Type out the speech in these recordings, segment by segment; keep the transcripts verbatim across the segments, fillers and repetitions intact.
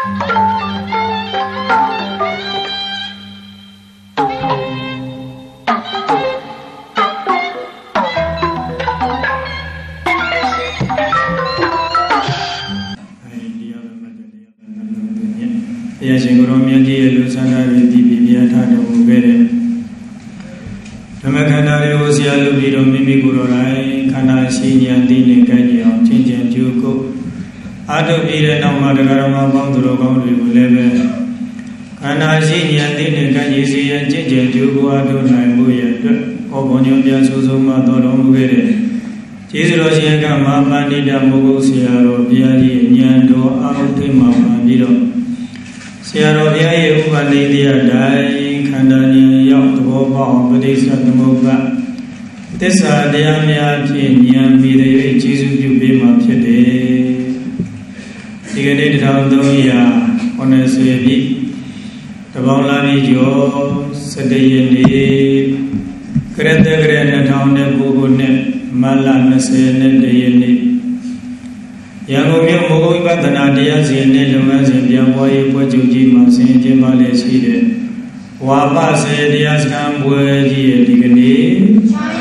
Yes, in Goromia, Lusana, the Bibiata, Mugere. The Macana was Yalu, Mimi Gurai, Kana, Senior, Dini, Kanya, Chinji, and Juko. Out of Eden, no Madagarama, Bondro, Boundary, Leve. Kana, Senior, Dini, Kanya, and Chinji, and Juko, Adon, Buya, Obonio, Suzuma, Mugere. Jesus Rosiaga, Mamma, Nida, Mogosia, Biali, Nyando, Altima, Miro. Siarovia, Uvanidia, Dai, Kandania, Yautoba, Buddhist of the Moga. This are the Amia, Yam, Vida, Jesus, you be my today. Tigated down the Mia, on a Sebi, the Baulani Jo, Saday, Greta Greta town, the Bugune, Malana, Sen, the Yendi. Yango Mogo Batanadia, Zenelmas, and Yamoy, Pojuji, Masin, Jemales, Hide. Wapa said, Yaskam, Buji, Digani.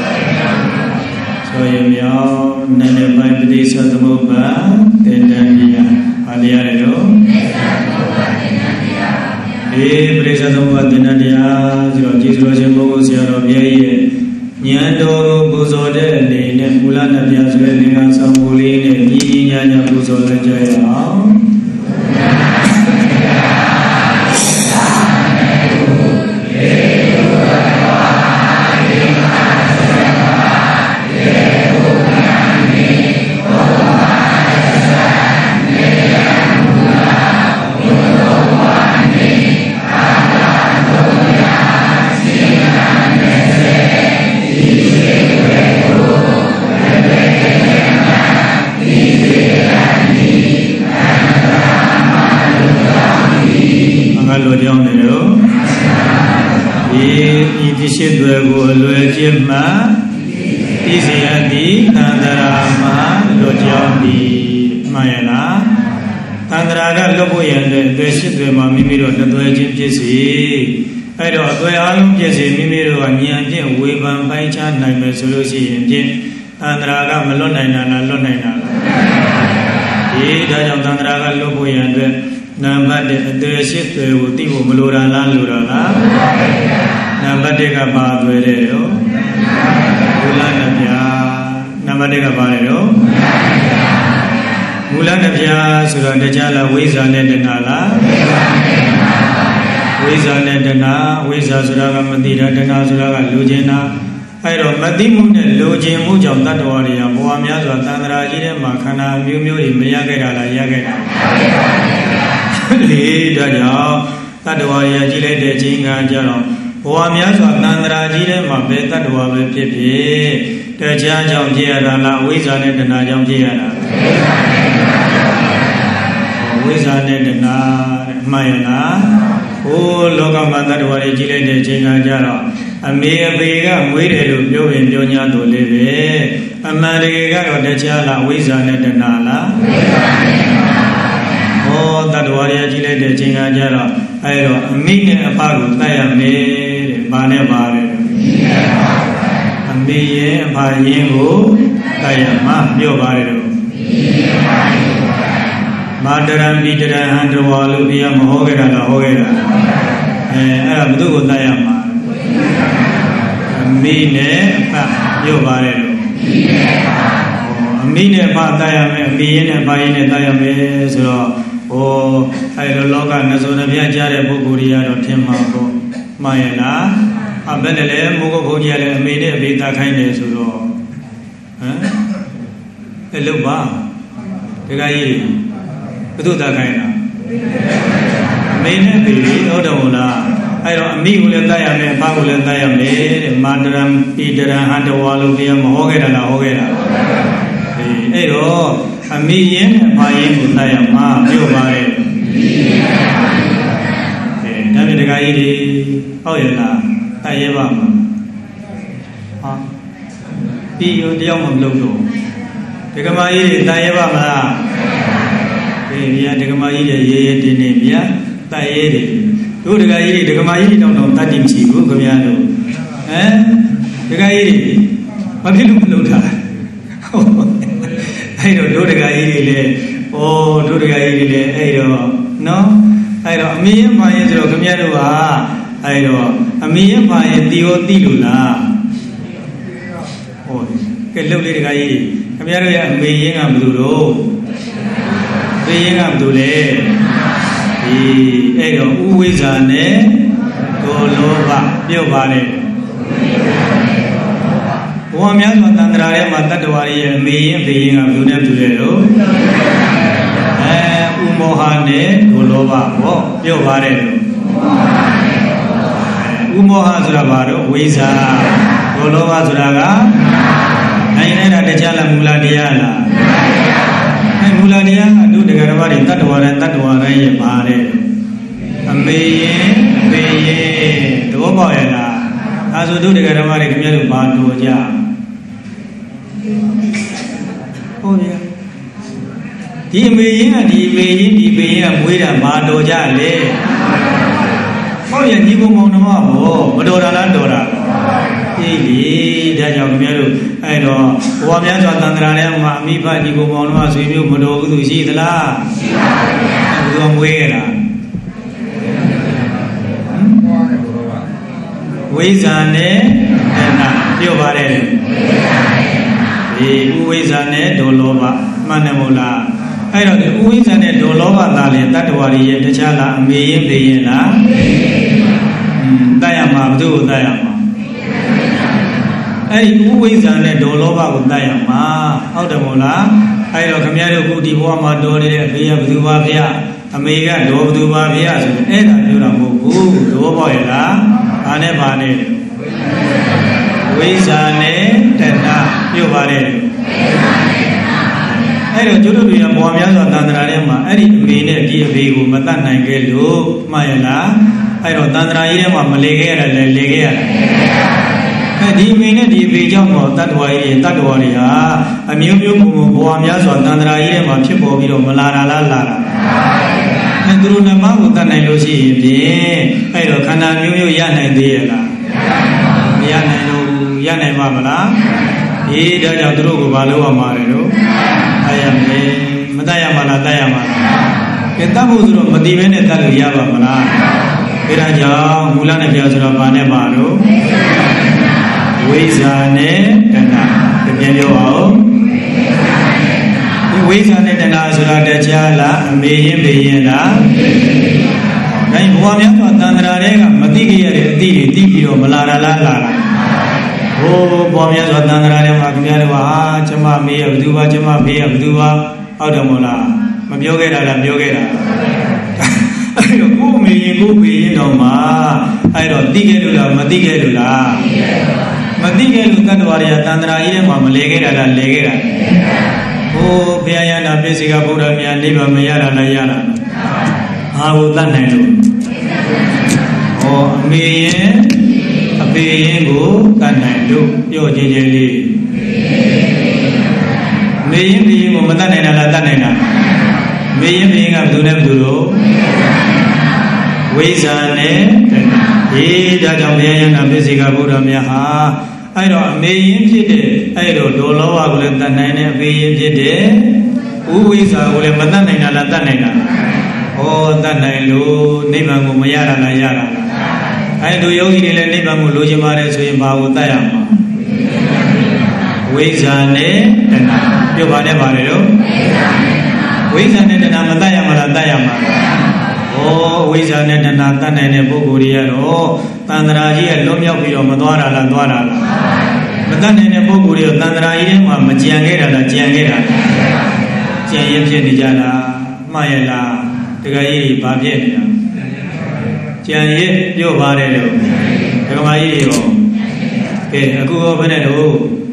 So Yamia, Nana Bibis of the Moba, then Dania, Aliaro. Eh, President Dinadia, Jis Rosemo, Siarovia, Nyando, Buzode, Nepulana, Yazre, Samuli, Nina, Buzole, Jaya. Jema, Isiandi, Tandarama, Lojandi, Mayana, Tandraga, Loboyan, the ship, Mimiro, the Dwajim Jesse. I don't know, I'm Jesse, Mimiro, and Yan, Weban, Baichan, Nime Solusi, and Jim, Tandraga, Melonina, Lonina. He died of Tandraga, Loboyan, Namba, the ship, Tivo, Melura, Lura. Namadega Badwero, Mulanabia, Namadega Barero, Mulanabia, Suradajala, Wiza Nedanala, Wiza Nedana, Wiza Suraga Madira, Dana Suraga Lujena, I don't Madimun and Luji Mujam Tatawaria, Moamia, Tanraji, Makana, Mumu, Yagara, Yagara. Lida, Tatawaria, Gile, Jinga, Jaro. Oamias of Nandraji, Mabeta, Duave Pipi, the Jajam Giara, Wizard and Najam Giara. Wizard and Mayana, oh, Logamata, Duarigile, the Jinga Jara, a mere bigger, waited to in Jonia to live, a Mariga or the Jala, Wizard and Nala. Oh, that warrior Gile, the Jinga Jara, I don't mean a pago, I am made. Bane bare ambiye bhayin ko tayama pyo bare do madaram bidaran handwalu biya ma ho gera la ho gera eh ara bdu ko tayama ambi ne pa pyo bare do ambi ne pa tayame ambiye ne bhayin ne tayame so do oh ai lo loka naso na bya ja de pukkul ri ya do thin ma ko Mayana, a Benele, Mogopodia, made a beta kind of so. A luba, the guy, do that kind of. Made a baby, Odola. I don't mean will die a Paul and Diamond, Madram, Peter, and the Wallovia, Mohogera, Hogera. Eh, oh, a million, my in Diama, you buy. The guy, oh, yeah, I ever. Be you the young Ludo. The Gamai, Diava, ဗျာဒကမာကြီးတွေရဲရဲတင်းတင်းဗျာတတ်ရဲတယ်တို့ဒကာကြီးတွေဒကမာကြီးတွေတောင်းတောင်းတတ်တယ်မရှိဘူးခင်ဗျာတို့ဟမ်ဒကာကြီးတွေဘာဖြစ်လို့မလုပ်တာအဲ့တော့တို့ဒကာကြီးတွေလည်းဩတို့ဒကာကြီးတွေလည်းအဲ့တော့နော်အဲ့တော့အမေရင်ပါရင်ဆိုတော့ခင်ဗျားတို့ကအဲ့တော့အမေရင်ပါရင်တီရောတီလို့လားဟောကဲလှုပ်လေးဒကာကြီးခင်ဗျားတို့ရဲ့အမေရင်ကဘယ်လိုတော့အမေရင်ကဘယ်လိုလဲဒီအဲ့တော့ဥဝိဇ္ဇာနဲ့ဒေါလောဘပြုတ်ပါတယ်ဘဝများစွာတန်ត្រာထဲမှာတတ္တဝါရဲ့အမေရင်ဖေရင်ကဘယ်လိုနဲ့ပြုလဲတော့အဲဥမောဟနဲ့ဒေါလောဘပေါ့ပြုတ်ပါတယ်ဥမောဟဆိုတာဘာတော့ဝိဇ္ဇာဒေါလောဘဆိုတာကနိုင်နေတာတရားလားမူလတရားလားအဲမူလတရားကတို့တရားတော်တွေတတ္တဝါတိုင်းတတ္တဝါတိုင်းရဲ့ပါတယ်အမေရင်ဖေရင်သဘောပေါက်ရလားအဲဆိုတို့တရားတော်တွေခင်ဗျားတို့ဘာလို့ကြဟုတ်ရဲ့ဒီအမေရင်ကဒီအမေရင်ဒီဖေရင်ကမွေးတာဘာတော်ကြလဲဟုတ်ရဲ့ညီကောင်မောင်နှမဘောမတော်တာလားတော်တာအေးလေဒါကြောင့်ခင်ဗျားတို့အဲ့တော့ဘဝများစွာတန်ត្រာထဲမှာအမိဘညီကောင်မောင်နှမဆွေမျိုးမတော်ဘူးသူရှိသလားရှိပါဘူးဘယ်သူမွေးရလားဝိဇ္ဇာနဲ့တဏှာပြောပါတယ်ဒီဥဝိဇ္ဇာနဲ့ဒေါလောဘမှန်တယ်မို့လားအဲ့တော့ဒီဥဝိဇ္ဇာနဲ့ဒေါလောဘသာလေတတ္တဝါတွေရဲ့တခြားလားအမေရင်ဖေရင်လားอืมတတ်ရမှာဘယ်သူကိုတတ်ရမှာအဲ့ဒီဥဝိဇ္ဇာနဲ့ဒေါလောဘကိုတတ်ရမှာဟုတ်တယ်မို့လားအဲ့တော့ခမရတို့ခုဒီဘဝမှာတော်နေတဲ့အဖေကဘယ်သူပါဗျာအမေကဒေါဘယ်သူပါဗျာဆိုရင်အဲ့ဒါပြောတာမဟုတ်ဘူးသဘောပေါက်ရလားဘာနဲ့ဘာနဲ့ဝိဇ္ဇာနဲ့တဏှာပြောပါတယ်အဲ့တော့ကျတို့တွေကဘဝများစွာတန်ត្រာထဲမှာအဲ့ဒီအမေနဲ့ဒီအဖေကိုမတတ်နိုင်ခဲ့လို့မှတ်ရလားအဲ့တော့တန်ត្រာကြီးထဲမှာမလေခဲ့ရတယ်လေလေခဲ့ရတယ်အဲ့ဒီအမေနဲ့ဒီအဖေကြောင့်တော့တတ္တဝါကြီးတတ္တဝါတွေဟာအမျိုးမျိုးပုံပုံဘဝများစွာတန်ត្រာကြီးထဲမှာဖြစ်ပေါ်ပြီးတော့မလာတာလားလာတာအဲ့သူတို့နှမကိုတတ်နိုင်လို့ရှိရင်ဖြင့်အဲ့တော့ခန္ဓာမျိုးမျိုးရနိုင်သေးရဲ့လားမရနိုင်လို့ရနိုင်ပါမလားအေးဒါကြောင့်သူတို့ကိုဘာလုပ်ရမှာလဲလို့တတ်ရမယ်မတတ်ရမှာလားတတ်ရမှာလားကဲတတ်ဖို့ဆိုတော့မတိဘဲနဲ့တတ်လို့ရပါမလားဒါကြောင့်မူလနဲ့ပြောဆိုတော့ဘာနဲ့ပါလို့ဝိဇ္ဇာနဲ့တဏှာပြန်ပြောအောင်ဒီဝိဇ္ဇာနဲ့တဏှာဆိုတာတရားလားအမေရင်ဖေရင်လားဒါဘဝများစွာတန်ត្រာတွေကမသိကြရတဲ့အသည့်တွေသိပြီးတော့မလာတာလားလာတာဟိုးဘဝများစွာတန်ត្រာတွေမှာခင်ဗျားတို့ဟာကျမမေးရဘယ်သူပါကျမဖေးရဘယ်သူပါဟုတ်တယ်မို့လားမပြောခဲ့တာလားပြောခဲ့တာအဲ့တော့ကိုမေးရင်ကိုဖေးရင်တော့မှအဲ့တော့သိခဲ့လို့လားမသိခဲ့လို့လားမသိခဲ့လို့တတ္တဝါတွေကတန်ត្រာကြီးထဲမှာမလဲခဲ့တာလားလဲခဲ့တာဟိုးဘုရားရဟန္တာပိစိကဗုဒ္ဓမြတ်နိဗ္ဗာန်မရတာလားရတာအာဟုတတ်နိုင်လို့ဟောအမေရင်အဖေရင်ကိုတတ်နိုင်လို့ပြောချင်းချင်းလေးမေရင်ဖေရင်ကိုမတတ်နိုင်တာလားတတ်နိုင်တာမေရင်ဖေရင်ကဘယ်သူနဲ့ဘယ်သူလို့ဝိဇ္ဇာနဲ့ဒီဒါကြောင့်ဘုရားရဟန္တာပိစိကဗုဒ္ဓမြတ်ဟာအဲ့တော့အမေရင်ဖြစ်တဲ့အဲ့တော့ဒေါလောဘကိုလည်းတတ်နိုင်တယ်အဖေရင်ဖြစ်တဲ့ဥဝိဇ္ဇာကိုလည်းမတတ်နိုင်တာလားတတ်နိုင်တာဟောတတ်နိုင်လို့နိဗ္ဗာန်ကိုမရတာလားရတာလားအဲ့တို့ယောဂီတွေလည်းနိဗ္ဗာန်ကိုလိုချင်ပါတယ်ဆိုရင်ဘာကိုတတ်ရမှာဝိဇ္ဇာနဲ့တဏှာပြောပါနဲ့ပါလေတော့ဝိဇ္ဇာနဲ့တဏှာမတတ်ရမှာလားတတ်ရမှာဩဝိဇ္ဇာနဲ့တဏှာတတ်နိုင်တဲ့ပုဂ္ဂိုလ်တွေကတော့တန်ត្រာကြီးကလွတ်မြောက်ပြီးတော့မသွားတာလားသွားတာလားမတတ်နိုင်တဲ့ပုဂ္ဂိုလ်တွေကတန်ត្រာကြီးထဲမှာမကြံခဲ့တာလားကြံခဲ့တာကြံရဖြစ်နေကြလားမှားရလားတကယ်ကြီးဘာဖြစ်နေတာကြံရပြောပါတယ်လို့ဒကမာကြီးရောကဲအခုရောဘယ်နဲ့တော့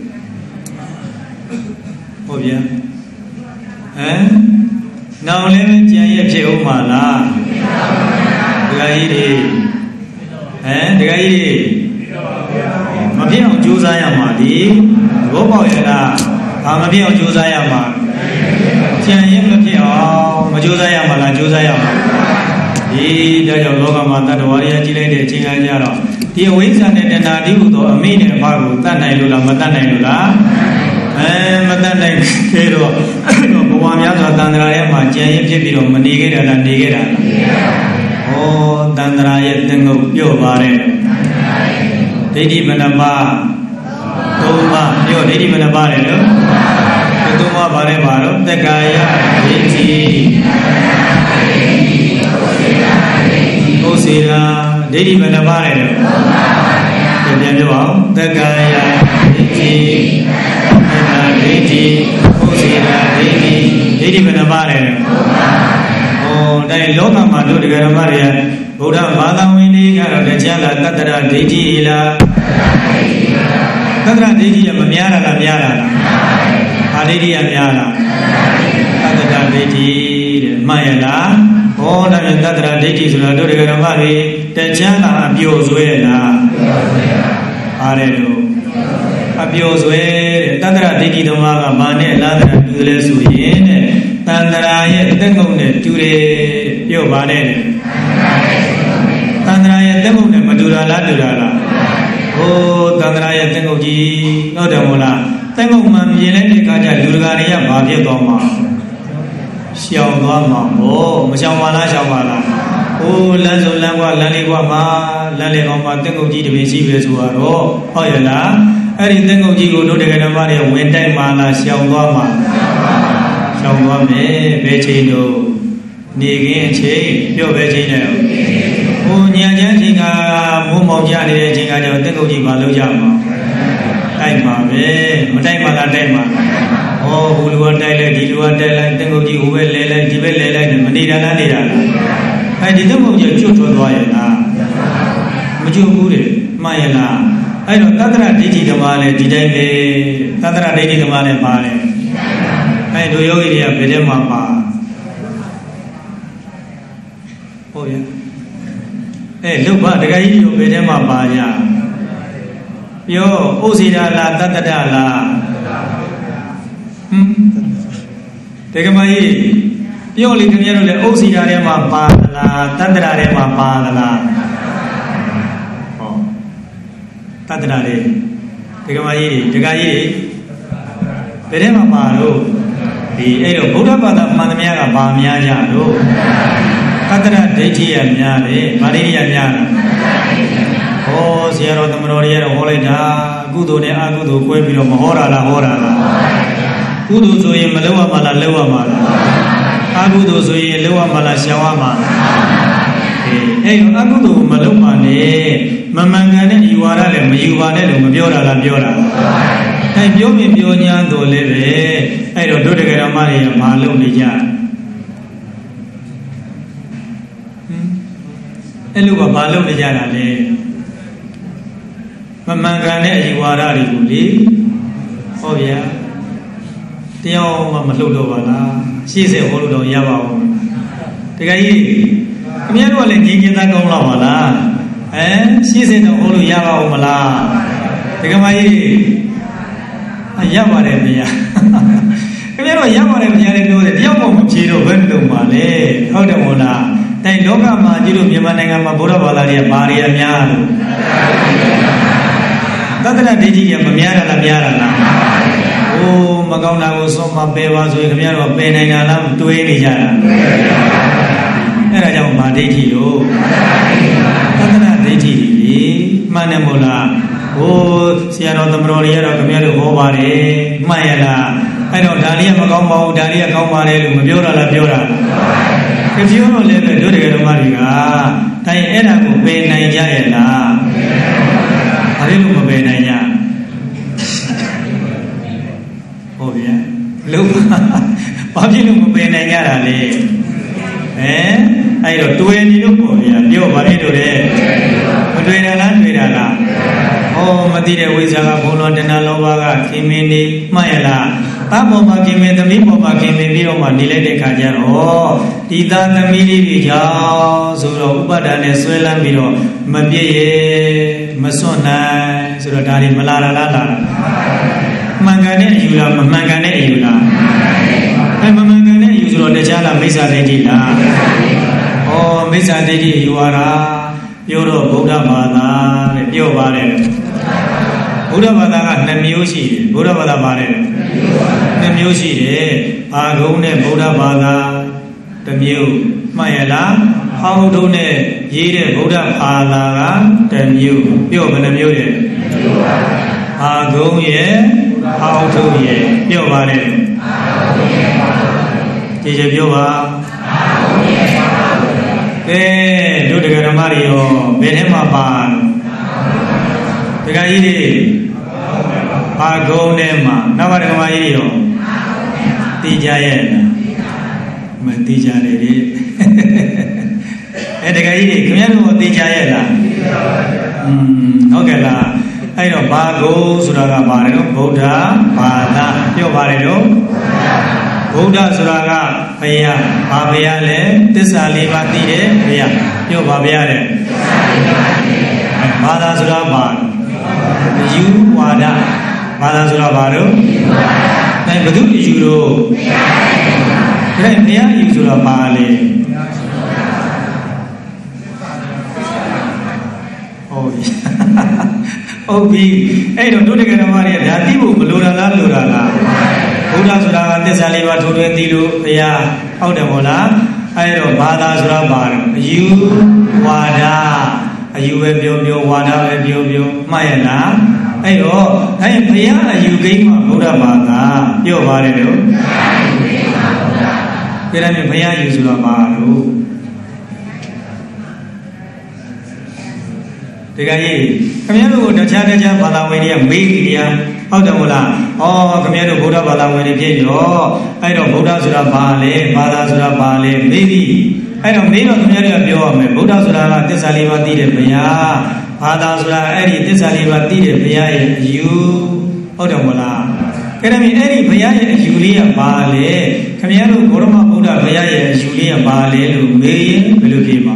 ဟုတ်ဗျာဟမ်နောင်လည်းကြံရဖြစ်ဦးမှာလားဒကာကြီးတွေဟမ်ဒကာကြီးတွေမဖြစ်အောင်ကြိုးစားရမှာဒီသဘောပေါက်ရလားဘာမဖြစ်အောင်ကြိုးစားရမှာကြံရမဖြစ်အောင်မ Josaya Mala Josaya. Di dalam loka mata dua hari aja le cinga jaro. Dia wisa ne nadi uto amin ne baru tanai lula mata nai lula. Eh mata nai kero. Bawa mian so tandra ya macam ye je biro menige dah menige dah. Oh tandra ye tengok yo bare. Jadi mana ba? Tuma yo jadi mana bare lo? Tuma bare baru tegaya ini. Oh sila jadi mana bare lo? Kemudian jawab tegaya ini. Ini, oh sila ini, jadi mana bare lo? Oh dari loka malu dengan bare ya. Bukan batang ini kalau dia jalan tentera deji lah. Tentera deji yang memiara lah miara lah. Hari dia miara. Tentera deji maya lah. Oh dan tentera deji sudah dulu dengan bare. Dia jalan abio zuwe lah. Hari tu. Abio zuwe. Tentera deji tu maga mana lah tentera dulu suyin. Tentera ye tengok ne cure yo mana ne. Tandra ya tengok ne madura la dura la. Oh tandra ya tengok ji, no dah mula. Tengok mam ye le ni kaca durga ni ya bahagia tuan ma. Siapa tuan ma? Oh macam mana siapa mana? Oh langsung langwa lali gua ma, lali kau ma tengok ji di besi besuar. Oh oh ya lah. Hari tengok ji kudu dengan nama dia wentai mana siapa tuan ma? Siapa tuan me becino. Ni gini cik, yo becino. Oh nyanyi jika mu mau jadi jika jauh tengok di balu jama, tay ma be, tay ma lah tay ma. Oh huluan tay le, di luar tay le, tengok di hubel le le, di bel le le, mandi dah lah, di dah lah. Ay di tengok je cuci dua ya lah, macam bule, maya lah. Ay no tadra di di kemana, di day le, tadra di di kemana mana. Ay doyo ini ya beda apa. Oh ya. Eh lupa dekat ini yo beda apa ya? Yo usira la tadada la. Hmm. Dekat mana? Yo lihat ni ada usira dia apa la, tadada dia apa la. Oh. Tadada dia. Dekat mana? Dekat ini. Beda apa lo? Di eh lo bukan pada mana miara apa miara lo. Tadra deji ya miare, mari ya miare. Oh siapa orang teman orang yang boleh dah, kudu ni aku tu kau bilang mahora lah mahora lah. Kudu tu yang melewa malah lewa malah. Aku tu tu yang lewa malah siapa malah. Eh aku tu melewa ni, memangnya iwara le, iwara le, membiora lah biora. Eh biome bionya tu lebe, eh do do dekat mari yang malu ni je. Elu bapa lu ni jalan le, memangkannya jiwara di buli, oh ya, tiang mama lu doa lah, sisa lu doa ya bau, tiga ini, kami ada orang yang kita kau lawa lah, eh, sisa lu ya bau malah, tiga mai, ya bare dia, kami ada ya bare dia ni doa, dia mau menciro bentuk malay, kau dah mula. Tapi loka majiru memang dengan mabura balaria baria miaru. Tadra deji yang miara la miara la. Oh magau na usom mabewa so kemiaru pe nai na lam tuai ni jara. Era jauh badeji lo. Tadra deji ni mana mula. Oh siapa orang temrori ada kemiaru ho bare maya la. Ayo dalia magau mau dalia kau bare lu biora la biora. Ketika orang lihat dua dekat rumah dia, tapi era tu benai jaya lah. Hari tu benai jaya. Oh ya, lupa. Pagi tu benai jaya le. Eh, ayo tu ini lupa ya. Dia balik tu le. Dua dah dua dah. Oh mati dia wisata pulau dan lawa kimi ni maya lah. Apa bagi medami, apa bagi mebi, apa nilai dekajar. Oh, tidak kami di jauh, suruh upadan sesuai biro, membiayai, mesona, suruh dari melara lala. Mangkane iula, mangkane iula. Eh, mangkane iula, dia là mấy giờ đây đi là ô mấy giờ đây đi yêu ra yêu rồi Buddha Bada yêu ba đấy Buddha Bada là năm miếu gì Buddha Bada ba đấy năm miếu gì đấy ba gấu này Buddha Bada năm miếu mà là hậu đâu này gì đấy Buddha Bada năm miếu yêu mà năm miếu đấy ba gấu ye hậu đâu ye yêu ba đấy chỉ chỉ yêu ba cái đối với cái này yo bên em mà bạn cái gì đi ba gấu này mà nào mà cái gì yo tì jaya mà tì jaya đi cái gì đi cái gì đó tì jaya là ok là ai đó ba gấu sura ka ba đấy Buddha Bada yêu ba đấy đó Buddha sura ka baya ba baya le tissa le ba ti de baya yêu ba baya de Bada sura ba yu wada Bada sura ba đó này bất cứ yu đó cái này baya yu sura ba le ôi ôi vì ấy đó đối với cái nào này đã tiếp tục lừa là lừa là Buddha sura ka tissa le ba thu tuyên ti lo bayaဟုတ်တယ်မို့လားအဲ့တော့ဘာသာဆိုတာဘာလဲအယူဝါဒအယူပဲပြောပြောဝါဒပဲပြောပြောမှတ်ရလားအဲ့တော့အဲ့ဘုရားအယူကိန်းမှာဗုဒ္ဓဘာသာပြောပါတယ်လို့ဘုရားမြတ်ဘုရားယူဆိုတာဘာလို့ဒီကကြီးခင်ဗျားတို့ကိုတခြားတခြားဘာသာဝင်တွေကမေးကြည့်ရဟုတ်တယ်မို့လားဩခင်ဗျားတို့ဗုဒ္ဓဘာသာဝင်တွေဖြစ်ရောအဲ့တော့ဗုဒ္ဓဆိုတာဘာလဲဘာသာဆိုတာဘာလဲမေးပြီအဲ့တော့မေးတော့ခင်ဗျားတို့ကပြောရမယ်ဗုဒ္ဓဆိုတာကသစ္စာလေးပါးသိတဲ့ဘုရားဘာသာဆိုတာအဲ့ဒီသစ္စာလေးပါးသိတဲ့ဘုရားရဲ့အယူဟုတ်တယ်မို့လားအဲ့ဒါမြင်အဲ့ဒီဘုရားရဲ့အယူလေးကဘာလဲခင်ဗျားတို့ဂေါရမဗုဒ္ဓဘုရားရဲ့အယူလေးကဘာလဲလို့မေးရင်ဘယ်လိုဖြေမှာ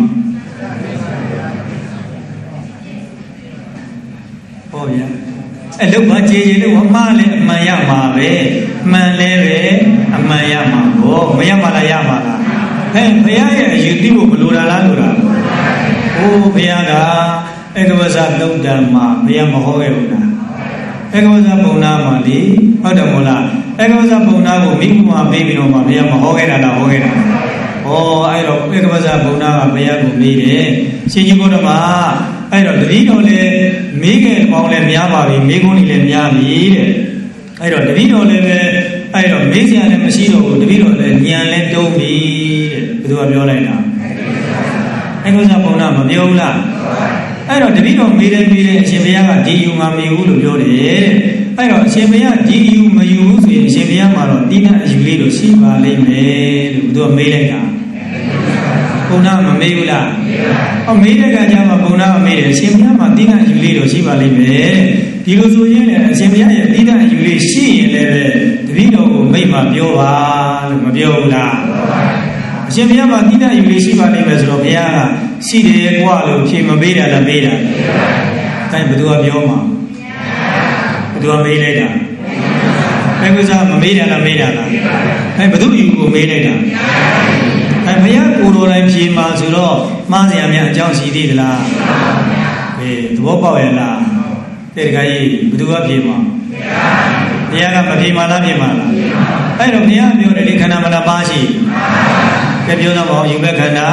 ဟုတ်ဗျာအဲ့လို့ဘာကြည်ရင်လို့အမှားလဲအမှန်ရမှာပဲအမှန်လဲပဲအမှန်ရမှာဘောမရမှာလားရမှာလားဟဲ့ဘုရားရဲ့အယူသိဖို့မလိုတာလားလိုတာဟိုးဘုရားကဧကဝဇသုတ်တံမှာဘုရားမဟောခဲ့ဘူးလားဧကဝဇပုံနာမှာလေဟုတ်တယ်မို့လားဧကဝဇပုံနာကိုမိဘမှာပေးပြီးတော့မှဘုရားမဟောခဲ့တာလားဟောခဲ့တာဩအဲ့တော့ဧကဝဇပုံနာကဘုရားကိုမေးတယ်ရှင်ကြီးဘုရားမှာအဲ့တော့တတိတော်လည်းမေးခဲ့ပေါင်းလည်းများပါပြီမေးခွန်းတွေလည်းများပြီတဲ့အဲ့တော့တတိတော်လည်းပဲအဲ့တော့မေးစရာလည်းမရှိတော့ဘူးတတိတော်လည်းညံလည်းတုံးပြီတဲ့ဘယ်သူကပြောလိုက်တာအဲ့ကောစားပုံနာမပြောဘူးလားအဲ့တော့တတိတော်မေးတယ်မေးတယ်အရှင်ဘုရားကဒီယူမမေးဘူးလို့ပြောတယ်တဲ့အဲ့တော့အရှင်ဘုရားဒီယူမယူဘူးဆိုရင်အရှင်ဘုရားမှာတော့တိဏအယူလေးလို့ရှိပါလိမ့်မယ်လို့သူကမေးလိုက်တာပုံနာမမေးဘူးလားဟောမေးတဲ့ကကြမှာပုံနာမမေးတယ်အရှင်ဘုရားမှာတိဏအယူလေးတော့ရှိပါလိမ့်မယ်ဒီလိုဆိုရင်လည်းအရှင်ဘုရားရဲ့တိဏအယူလေးရှိရင်လည်းပဲတတိတော်ကိုမိတ်မှာပြောပါလို့မပြောဘူးလားအရှင်ဘုရားမှာတိဏအယူလေးရှိပါလိမ့်မယ်ဆိုတော့ဘုရားကရှိတယ်ကွာလို့ဖြေမပေးတာလည်းမေးတာအဲဘယ်သူကပြောမှာဘယ်သူကမေးလိုက်တာအဲကုစားမမေးတာလားမေးတာလားအဲဘယ်သူယူကိုမေးလိုက်တာအဲဘုရားကိုယ်တော်တိုင်ဖြေမှာဆိုတော့မှားစရာများအကြောင်းရှိသေးသလားအေးသဘောပေါက်ရဲ့လားတဲ့တခါကြီးဘယ်သူကဖြေမှာဘုရားကမဖြေမှာလားဖြေမှာလားအဲ့တော့ဘုရားပြောတယ်ဒီခန္ဓာမလားပါရှိကဲပြောတော့ဘောယူဘက်ခန္ဓာ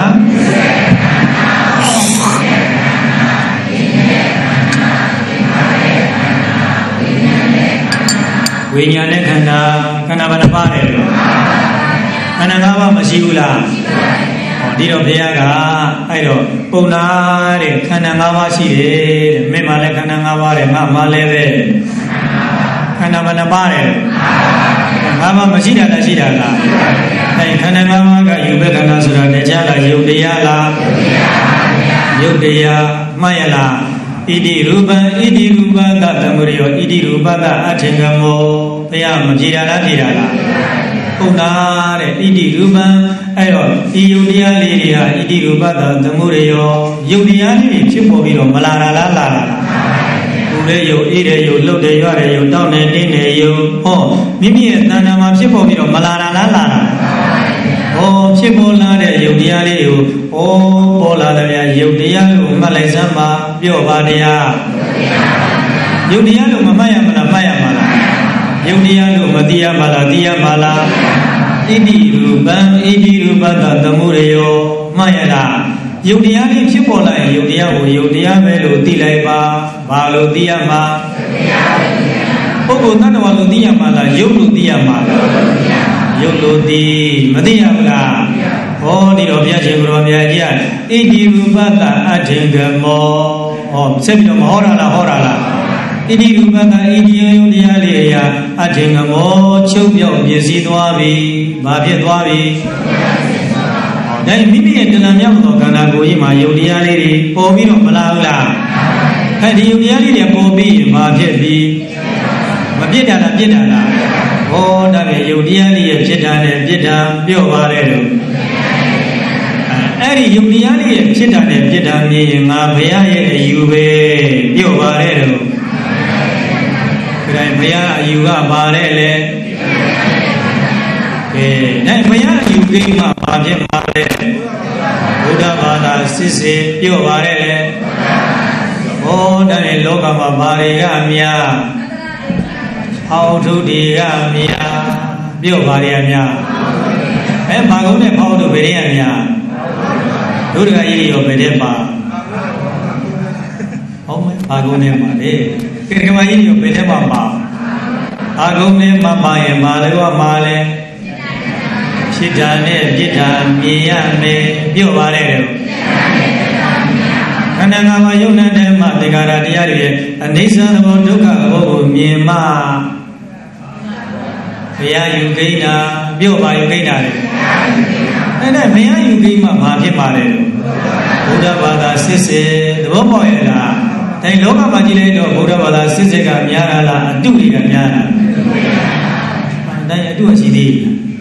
ဝိညာဉ်နဲ့ခန္ဓာခန္ဓာဘယ်နှပါးလဲလို့ခန္ဓာ၅ပါးမရှိဘူးလားဒီတော့ဘုရားကအဲ့တော့ပုံနာတဲ့ခန္ဓာ၅ပါးရှိတယ်တဲ့မင်းမှလည်းခန္ဓာ၅ပါးတဲ့ငါမှလည်းပဲခန္ဓာဘယ်နှပါးလဲ၅ပါးမရှိတာလားရှိတာလားအဲ့ခန္ဓာ၅ပါးကယူဘက်ခန္ဓာဆိုတာတရားလားယုတ်တရားလားယုတ်တရားမှတ်ရလားဣတိရူပံဣတိရူပသသမုရိယောဣတိရူပသအထင်ကမောဘုရားမကြည်တာလားကြည်တာလားဟုတ်တာတဲ့ဣတိရူပံအဲ့တော့ဒီယုတ်တရားလေးတွေဟာဣတိရူပသသမုရိယောယုတ်တရားလေးတွေဖြစ်ပေါ်ပြီးတော့မလာတာလားလာတာလားသူလည်းယုတ်အေးတယ်ယုတ်လှုပ်တယ်ရွရတယ်ယုတ်တောင်းတယ်တင်းတယ်ယုတ်ဟောမိမိရဲ့တဏ္ဍာမှာဖြစ်ပေါ်ပြီးတော့မလာတာလားလာတာ哦，ဖြစ်ပေါ်လာတဲ့ယုတ်တရားလေးကိုဩပေါ်လာတဲ့ယုတ်တရားလို့မှတ်လိုက်စမ်းပါပြောပါတရားယုတ်တရားလို့မမှတ်ရမလားမှတ်ရမှာလားယုတ်တရားလို့မသိရမလားသိရမှာလားဣတိရူပံဣတိရူပတသမှုရယောမှတ်ရလားယုတ်တရားလေးဖြစ်ပေါ်လာရင်ယုတ်တရားကိုယုတ်တရားပဲလို့သိလိုက်ပါဘာလို့သိရမှာပုဂ္ဂိုလ်တ attva လို့သိရမှာလားယုတ်လို့သိရမှာလားယုတ်လို့သိမသိရဘူးလားဟောဒီတော့ဘုရားရှင်ကိုယ်တော်မြတ်ကြီးဣတိရူပတအထင်ကမောဟောဆက်ပြီးတော့မဟောတာလားဟောတာလားဣတိရူပတဣတိယုတ်တရားလေးအရာအထင်ကမောချုပ်ပြောက်ပြည့်စည်သွားပြီဘာဖြစ်သွားပြီဒါမိမိရဲ့တဏှာမြောက်သောခန္ဓာကိုယ်ကြီးမှာယုတ်တရားလေးတွေပေါ်ပြီးတော့မလာဘူးလားအဲဒီယုတ်တရားလေးတွေပေါ်ပြီးရင်ဘာဖြစ်ပြီမပြစ်တာလားပြစ်တာလားဟောဒါပဲယုတ်တရားလေးရဲ့ဖြစ်တာနဲ့ပြစ်တာပြော့ပါတယ်လို့အဲ့ဒီယုတ်တရားလေးရဲ့ဖြစ်တာနဲ့ပြစ်တာမြင်ရင်ငါဘုရားရဲ့အယူပဲပြော့ပါတယ်လို့ဒါဘုရားအယူကပါတယ်လေကဲဒါဘုရားအယူကိန်းမှာဘာဖြစ်မှာလဲဘုရားဘာသာစစ်စစ်ပြော့ပါတယ်လေဟောဒါနဲ့လောကမှာဘာတွေကများအောက်ထုတွေကများပြော့ပါတယ်အများအဲဘာကုန်းနဲ့ဖောက်တို့ဘယ်တွေကများဒုဒကကြီးတွေရောဘယ်တဲ့ပါဟုတ်မယ်ဘာကုန်းနဲ့ပါလေကဲကမကြီးတွေရောဘယ်တဲ့ပါပါဘာကုန်းနဲ့မပါရင်မာလည်းကမာလဲဖြစ်တာနဲ့ပြစ်တာမြင်ရမယ်ပြော့ပါတယ်လို့ခန္ဓာငါးပါးယုံနာတဲ့မှာသင်္ခါရတရားတွေရဲ့အနိစ္စသဘောဒုက္ခသဘောကိုမြင်မှဘုရားယူကိန်းတာပြော့ပါယူကိန်းတာလေအဲ့ဒါဘုရားယူကိန်းမှဘာဖြစ်ပါလဲဘုရားဘာသာစစ်စစ်သဘောပေါက်ရလားတိုင်းလောကမှာကြည့်လိုက်တော့ဘုရားဘာသာစစ်စစ်ကများတာလားအတုတွေကများတာတိုင်းအတုရှိသေး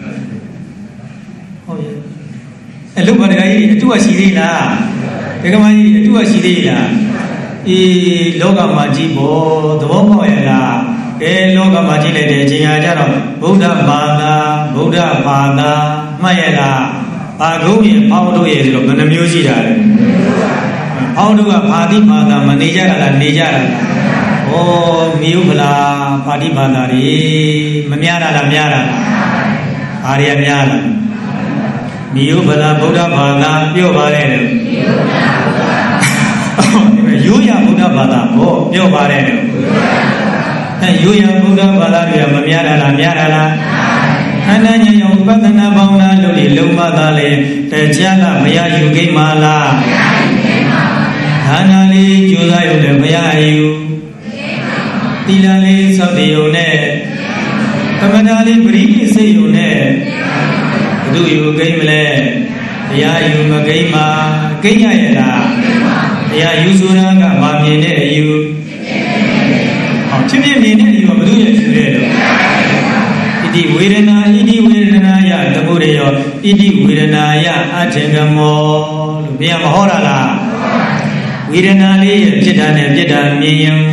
ဟုတ်ရဲ့အဲ့လောကတကကြီးအတုရှိသေးလားဒကမကြီးအတုရှိသေးလားအေးလောကမှာကြည့်ဖို့သဘောပေါက်ရလားကဲလောကမှာကြည့်လိုက်တဲ့အချိန်ဟာကျတော့ဗုဒ္ဓဘာသာဗုဒ္ဓဘာသာမှတ်ရလားဘာကုန်းရင်ဖောင်းတို့ရဲ့ဆိုတော့ဘယ်နှမျိုးရှိတာလဲဖောင်းတို့ကဘာတိဘာသာမနေကြတာလားနေကြတာလားဩမြို့ဖလားဘာတိဘာသာတွေမများတာလားများတာလားဘာတွေကများလားမြို့ဖလားဗုဒ္ဓဘာသာပြောပါတယ်လို့ရိုးရဗုဒ္ဓဘာသာဟောပြောပါတယ်လို့အဲရိုးရဗုဒ္ဓဘာသာတွေကမများတာလားများတာလားခန္ဓာဉာဏ်ရောပဿနာပေါင်းလားလို့လေလုံးမသားလေတရားကဘုရားယူကိမလားခန္ဓာလေးကြိုးစားရုံနဲ့ဘုရားယူသီလလေးစောင့်တည်ရုံနဲ့သမထလေးပရိနိစိတ်ရုံနဲ့ဘုသူယူကိမလဲဘုရားယူမကိမကိညရလားဘုရားယူဆိုတာကမမြင်တဲ့အယူဟောဖြစ်ဖြစ်မြင်တဲ့အယူကဘုသူရဲ့ယူတဲ့တော့ဣတိဝေဒနာဣတိဝေဒနာယသမှုရယောဣတိဝေဒနာယအထင်ကမောလို့ဘုရားမဟောတာလားဝေဒနာလေးရဲ့ဖြစ်တာနဲ့ပြစ်တာမြင်ရင်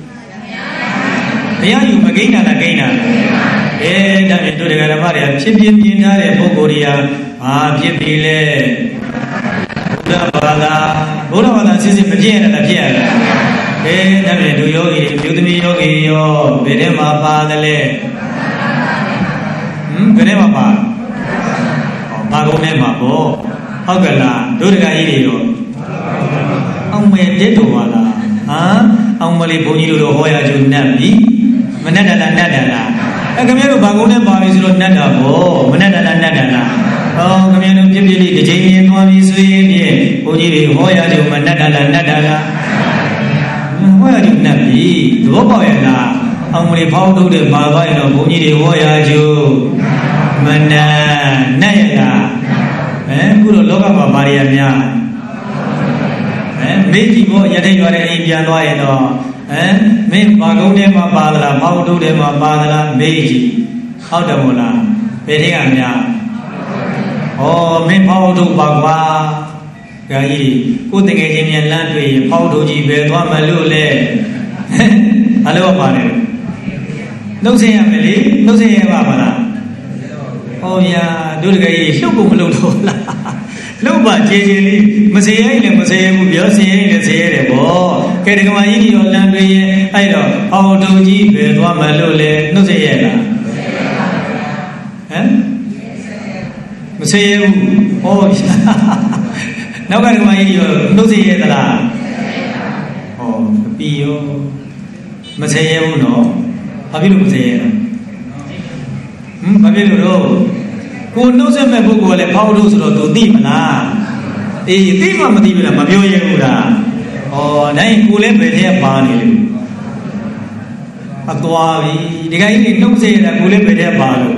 ဘုရားယူမကိန်းတာလားကိန်းတာလားအဲဒါဖြင့်တို့တရားဓမ္မတွေဖြစ်ပြမြင်ထားတဲ့ပုဂ္ဂိုလ်တွေကဘာဖြစ်ပြီလဲဘုရားဘာသာဘုရားဘာသာစစ်စစ်မဖြစ်ရတာလားဖြစ်ရတာအဲဒါဖြင့်တို့ယောဂီမြို့သမီးယောဂီရောဘယ်ထဲမှာပါတယ်လဲဟမ်ဘယ်ထဲမှာပါဟောဘာကုန်းထဲမှာပေါ့ဟုတ်ကလားတို့တရားကြီးတွေရောအောင်မဲတဲ့တော်ပါလားဟမ်အောင်မလေးဘုန်းကြီးတို့တော့ဟောရကြုံနဲ့ပြီမနဲ့တလားနဲ့တလားအဲခင်ဗျားတို့ဘာကုန်းထဲပါပြီဆိုတော့နဲ့တာပေါ့မနဲ့တလားနဲ့တလားဟောခင်ဗျားတို့ပြပြလေးတစ်ချိန်ရင်သွားပြီဆိုရင်ဖြင့်ဘုန်းကြီးတွေဟောရကြုံမနဲ့တလားနဲ့တလားဟောရကြုံနဲ့ပြီသဘောပေါက်ရလားအောင်မလေးဖောင်းထုတ်တဲ့ပါသွားရင်တော့ဘုန်းကြီးတွေဟောရကြုံမနဲ့နဲ့ရလားအဲခုတော့လောကမှာဘာတွေများအဲမေကြီးဘောရတဲ့ရွာတဲ့အိမ်ပြန်သွားရင်တော့အဲမင်းဘာကုန်းထဲမှာပါသလားဖောက်ထုတ်ထဲမှာပါသလားမေကြီးဟုတ်တယ်မို့လားဘယ်ထက်ကများဩမင်းဖောက်ထုတ်ပါကွာခါကြီးကိုတကယ်ချင်းမြန်လမ်းတွေ့ရင်ဖောက်ထုတ်ကြီးပဲသွားမလို့လေဘာလို့ပါလဲနှုတ်ဆက်ရမယ်လေနှုတ်ဆက်ရပါမလားဟောဗျာတို့တကယ်လှုပ်ဖို့မလုပ်တော့လားလှုပ်ပါကြည်ကြည်လေးမစေရရင်လည်းမစေရဘူးပြောစေရင်လည်းစေရတယ်ပေါ့ကဲဒီကမာကြီးဒီတော့လမ်းတွင်ရဲ့အဲ့တော့အော်တုံကြီးပဲသွားမှလို့လေနှုတ်စေရလားဟမ်မစေရဘူးဟောနောက်ကဒီကမာကြီးဒီတော့နှုတ်စေရသလားဟောပြီးရောမစေရဘူးနော်ဘာဖြစ်လို့မစေရလဲဟမ်ဘာဖြစ်လို့တော့ကိုနှုတ်ဆက်မဲ့ပုဂ္ဂိုလ်ကလည်းဖောက်လို့ဆိုတော့သူသိမလားအေးသိမှမသိဘူးလားမပြောရဘူးလားဩနိုင်ကိုလည်းဘယ်ထဲပါနေလဲအသွားပြီဒီကကြီးနှုတ်ဆက်ရတာကိုလည်းဘယ်ထဲပါလို့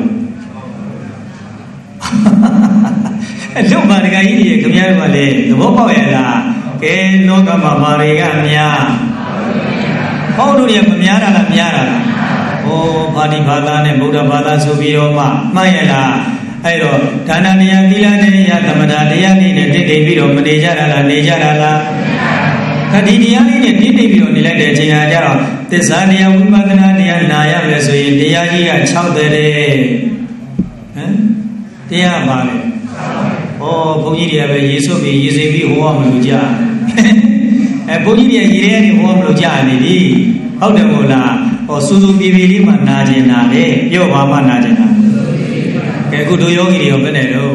အဲ့လုံးပါဒီကကြီးကြီးခင်ဗျားတို့ကလည်းသဘောပေါက်ရလားကဲလောကမှာမာတွေကများဖောက်လို့ရမများတာလားများတာလားဩပါဠိဘာသာနဲ့ဗုဒ္ဓဘာသာဆိုပြီးတော့မှမှတ်ရလားအဲ့တော့ဒါနတရားသီလတရားသမထတရားလေးနဲ့တည်တည်ပြီးတော့မနေကြတာလားနေကြတာလားဒါဒီတရားလေးနဲ့တည်တည်ပြီးတော့နေလိုက်တဲ့အချိန်ဟာကျတော့သစ္စာတရားဝိပဿနာတရားနာရမယ်ဆိုရင်တရားကြီးက၆တဲ့ဟမ်တရားပါလေဩဘုန်းကြီးတွေကပဲရေစွပ်ပြီးရေစိပြီးဟောမလို့ကြာအဲဘုန်းကြီးတွေရေထဲကနေဟောမလို့ကြာနေပြီဟုတ်တယ်မို့လားဟောစူးစူးပြေးပြေးလေးမှနာကျင်တာလေပြောပါမှနာကျင်တာကဲအခုတို့ယောဂီတွေရောဘယ်နဲ့တော့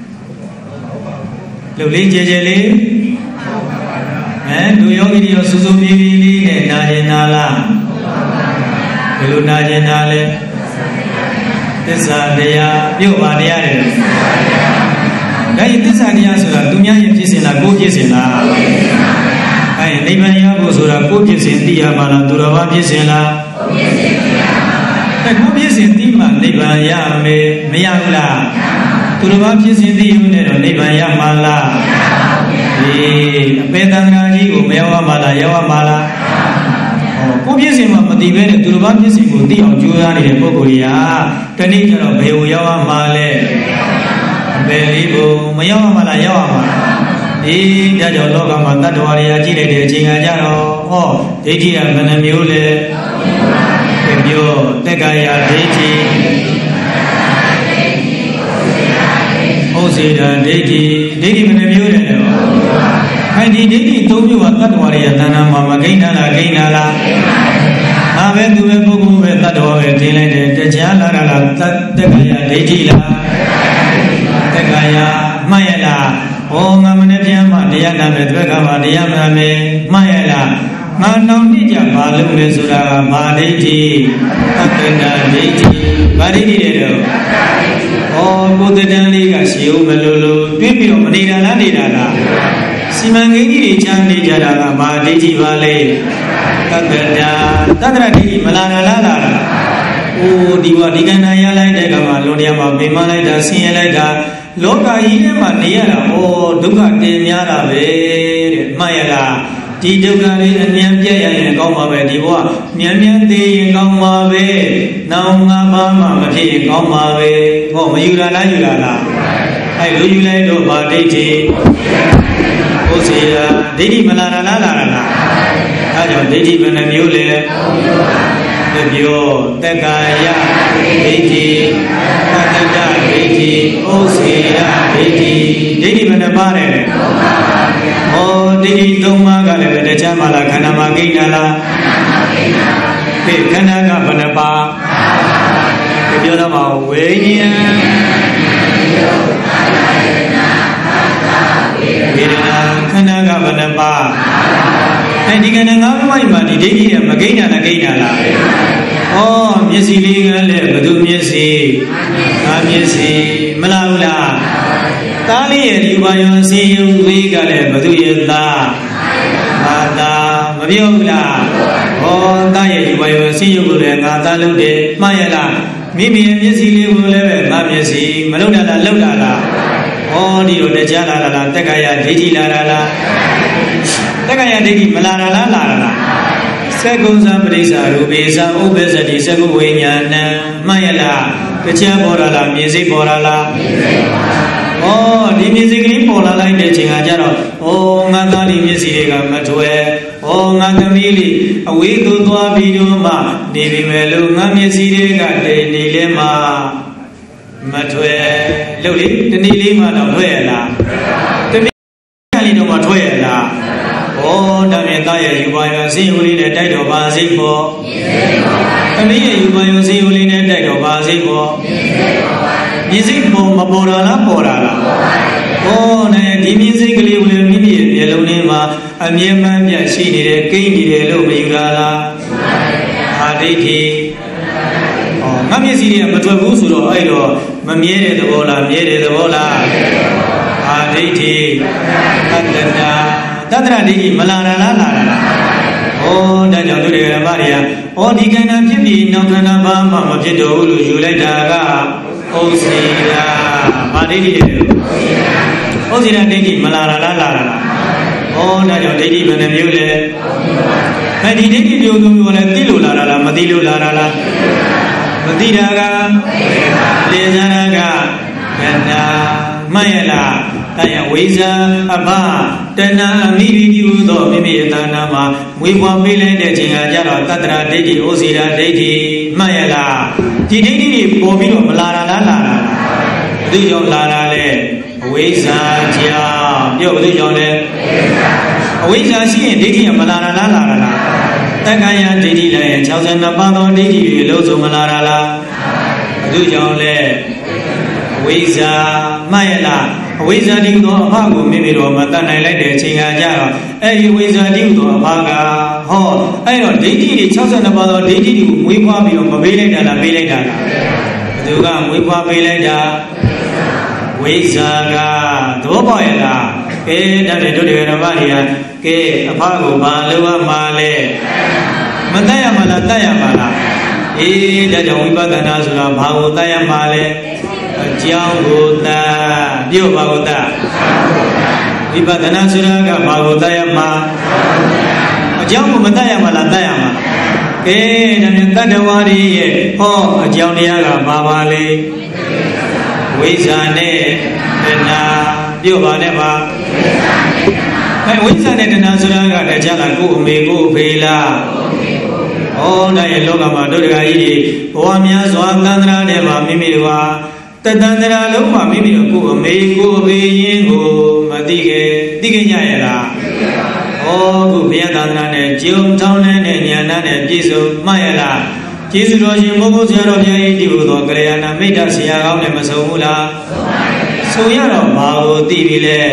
လှုပ်လေးကြဲကြဲလေးဟမ်တို့ယောဂီတွေရောစူးစူးပြေးပြေးလေးနဲ့နာကျင်တာလားဘယ်လိုနာကျင်တာလဲသစ္စာတရားပြုတ်ပါတရားတွေဒါရင်သစ္စာတရားဆိုတာသူများရင်ဖြစ်စဉ်လားကိုယ်ဖြစ်စဉ်လားအဲနိဗ္ဗာန်ရဖို့ဆိုတာကိုယ်ဖြစ်စဉ်သိရမှာလားသူတော်ဘာဖြစ်စဉ်လားကိုယ်ဖြစ်စဉ်သိရမှာပါအဲကိုယ်ဖြစ်စဉ်သိမှနိဗ္ဗာန်ရမယ်မရဘူးလားသူတော်ဘာဖြစ်စဉ်သိရုံနဲ့တော့နိဗ္ဗာန်ရမှာလားမရပါဘူးအေးအပေသံဃာကြီးကိုမရောက်မှာလားရောက်မှာလားဟောကိုယ်ဖြစ်စဉ်မှမသိဘဲနဲ့သူတော်ဘာဖြစ်စဉ်ကိုသိအောင်ကြိုးစားနေတဲ့ပုဂ္ဂိုလ်ကြီးဟာတနေ့ကျတော့ဘယ်ကိုရောက်မှာလဲအပေလေးကိုမရောက်မှာလားရောက်မှာအေးဒါကြောင့်လောကမှာတတ္တဝါတွေကကြည့်လိုက်တဲ့အချိန်ကကြတော့ဟောဒိဋ္ဌိကဘယ်နှမျိုးလဲပြောတက္ကရာဒိဋ္ဌိဩစေတာဒိဋ္ဌိဒိဋ္ဌိဘယ်နှမျိုးလဲတော့ခိုင်ဒီဒိဋ္ဌိသုံးမျိုးကတတ္တဝါတွေရဲ့တဏ္ဍာမှာမဂိဏလားဂိဏလားဟာပဲသူပဲပုဂ္ဂိုလ်ပဲတတ္တဝါပဲထင်လိုက်တယ်တရားလာတာလားတက္ကရာဒိဋ္ဌိလားတက္ကရာမှတ်ရလားဩငါမနေ့ပြန်မှတရားနာမယ်တပတ်ကမှတရားနာမယ်မှတ်ရလားငါနောက်နေ့ကျဘာလုပ်လဲဆိုတာကဘာဒိဋ္ဌိသက္ကတာဒိဋ္ဌိဘာဒိဋ္ဌိတဲ့တော့ဩကိုယ်တည်းလေးကရှည်ဦးမလို့လို့တွင်းပြီးတော့မနေတာလားနေတာလားစီမံကိန်းကြီးတွေချမ်းနေကြတာကဘာဒိဋ္ဌိပါလဲသက္ကတာသက္ကတာဒိဋ္ဌိမလာတာလားလားအိုးဒီဘဒီကန္နာရလိုက်တဲ့ကမှာလွန်တရားမှာပြင်မလိုက်တာဆင်းရဲလိုက်တာလောကကြီးထဲမှာနေရတာဩဒုက္ခတင်များတာပဲတဲ့မှတ်ရလားဒီဒုက္ခလေးအမြန်ပြည့်ရရင်ကောင်းပါပဲဒီဘဝမြန်မြန်သေးရင်ကောင်းပါပဲနောက်ငါဘာမှမဖြစ်ရင်ကောင်းပါပဲဟောမယူလာလားယူလာလားအဲလူယူလိုက်တော့ဗာဒိဋ္ဌိဟုတ်စေတာဒိဋ္ဌိမလာတာလားလာတာလားအဲကြောင့်ဒိဋ္ဌိဘယ်နှမျိုးလဲပြောတက္ကာယဒိဋ္ဌိသက္ကတဒိဋ္ဌိဩစေယဒိဋ္ဌိဒိဋ္ဌိဘယ်နှပါးလဲလဲဩဒိဋ္ဌိသုံးပါးကလည်းတခြားမလားခန္ဓာမှာကိဋ္ဌာလားခေခန္ဓာကဘယ်နှပါးပြောတော့မှာဝိညာဉ်ဝေဒနာခန္ဓာကဘယ်နှပါးအဲဒီကနေ့ငါးမိုက်မှာဒီဒိဋ္ဌိကမကိဋ္ဌာလားကိဋ္ဌာလားဩမျက်စိလေးကလည်းဘယ်သူမျက်စိငါမျက်စိမလားဘူးလားသားလေးရဲ့ဒီဘာယောစီယုလေးကလည်းဘယ်သူရဲ့သားငါသားမပြောဘူးလားဩသားရဲ့ဒီဘာယောစီယုကိုလည်းငါသားလုပ်တယ်မှားရလားမိမိရဲ့မျက်စိလေးကိုလည်းပဲငါမျက်စိမလုပ်တာလားလုပ်တာလားဩဒီလိုတရားလာတာလားတက္ကရာဒိဋ္ဌိလာတာလားတက္ကရာဒိဋ္ဌိမလာတာလားလာတာလားသက္ကုံသပရိစ္ဆာရူပိသဥပ္ပဇ္ဇတိသက္ကုဝိညာဏံမှတ်ရလားတရားပေါ်လာလားမြင်စိတ်ပေါ်လာလားမြင်စိတ်ပေါ်လာဩဒီမြင်စိတ်ကလေးပေါ်လာလိုက်တဲ့ချိန်ကကြတော့ဩငါသားဒီမျက်စိတွေကမထွဲဩငါသမီးလေးအဝေးသို့သွားပြီးတော့မှနေပြီမဲ့လို့ငါမျက်စိတွေကတည်နေလဲမှာ mà thuê lâu lý tên đi lý mà đâu thuê là tên đi cái gì đâu mà thuê là ô đặc biệt ta là yêu bài sĩ hữu lý để đại đồ ba sĩ bộ tên đi là yêu bài sĩ hữu lý để đại đồ ba sĩ bộ miễn sĩ bộ mà bộ ra là bộ ra là ô này đi miễn sĩ cái liu liu miễn miễn miễn lâu này mà anh em mà miễn sĩ đi để kinh đi để lâu mà yêu ra là à đi thì ngắm miễn sĩ đi mà thuê vũ số rồi ai rồi mà miễn để đâu bộ là miễn để đâu bộ là à đi thì anh tên là tất cả đi mà là là là là ô đã chọn tôi để làm gì à ô đi cái nào biết đi nào cái nào ba mà mà biết đâu luôn dù lại đã cả ô xí là mà đi đi ô xí là đi đi mà là là là là ô đã chọn đi đi mà làm gì vậy mà đi đi đi điều đúng rồi là đi luôn là là mà đi luôn là là là mà đi ra cả đi ra cả cái nào mai là tại vì sao ba tên là mi đi đi u đó mi mi ta na mà mi quan mi lên để chính là giờ tất cả để đi ô xí ra để đi mai là chỉ để đi bỏ mi rồi mà la la la la tự do la la lệ vì sao cha điều tự do lệ vì sao xin để đi mà la la la la la tất cả nhà để đi lệ cháu dân là ba đó để đi lâu rồi mà la la la tự do lệ vì sao mai là vì sao đi đó ba của mình bị rồi mà ta này lại để chính là cha rồi ấy vì sao đi đó ba cả họ ấy rồi để đi thì cháu dân là ba đó để đi thì mới qua bị mà bị lại đã là bị lại đã từ cả mới qua bị lại đã vì sao cả đó bao nhiêu là cái đã để cho được là bao nhiêu cái ba của ba lưu mà lệ mà tay mà là tay mà là ý đã cho mình bắt đầu là số là ba của tay mà lệ Jauh kota, dia apa kota? Ibadah surah ke apa kota yang ma? Jauh kota yang mana kota yang ma? Ke dan yang tak ada wari ye, oh jauh dia ke apa balik? Wisane, dena, dia apa ne ma? Hey, wisane dena surah ke jalan ku megu bela. Oh, dah elok ama dulu kali, buamnya suam tandra ne ma mimi wa. Tentara lupa mimi aku megu biyengu mati ke tiga nyaya lah. Oh, aku biar tentara ne cium tahun ne nyana ne jisu maya lah. Jisu roji mugu siapa jadi diu tu kerja na meja siapa ne masuk mula. Soya lo mau tibi le,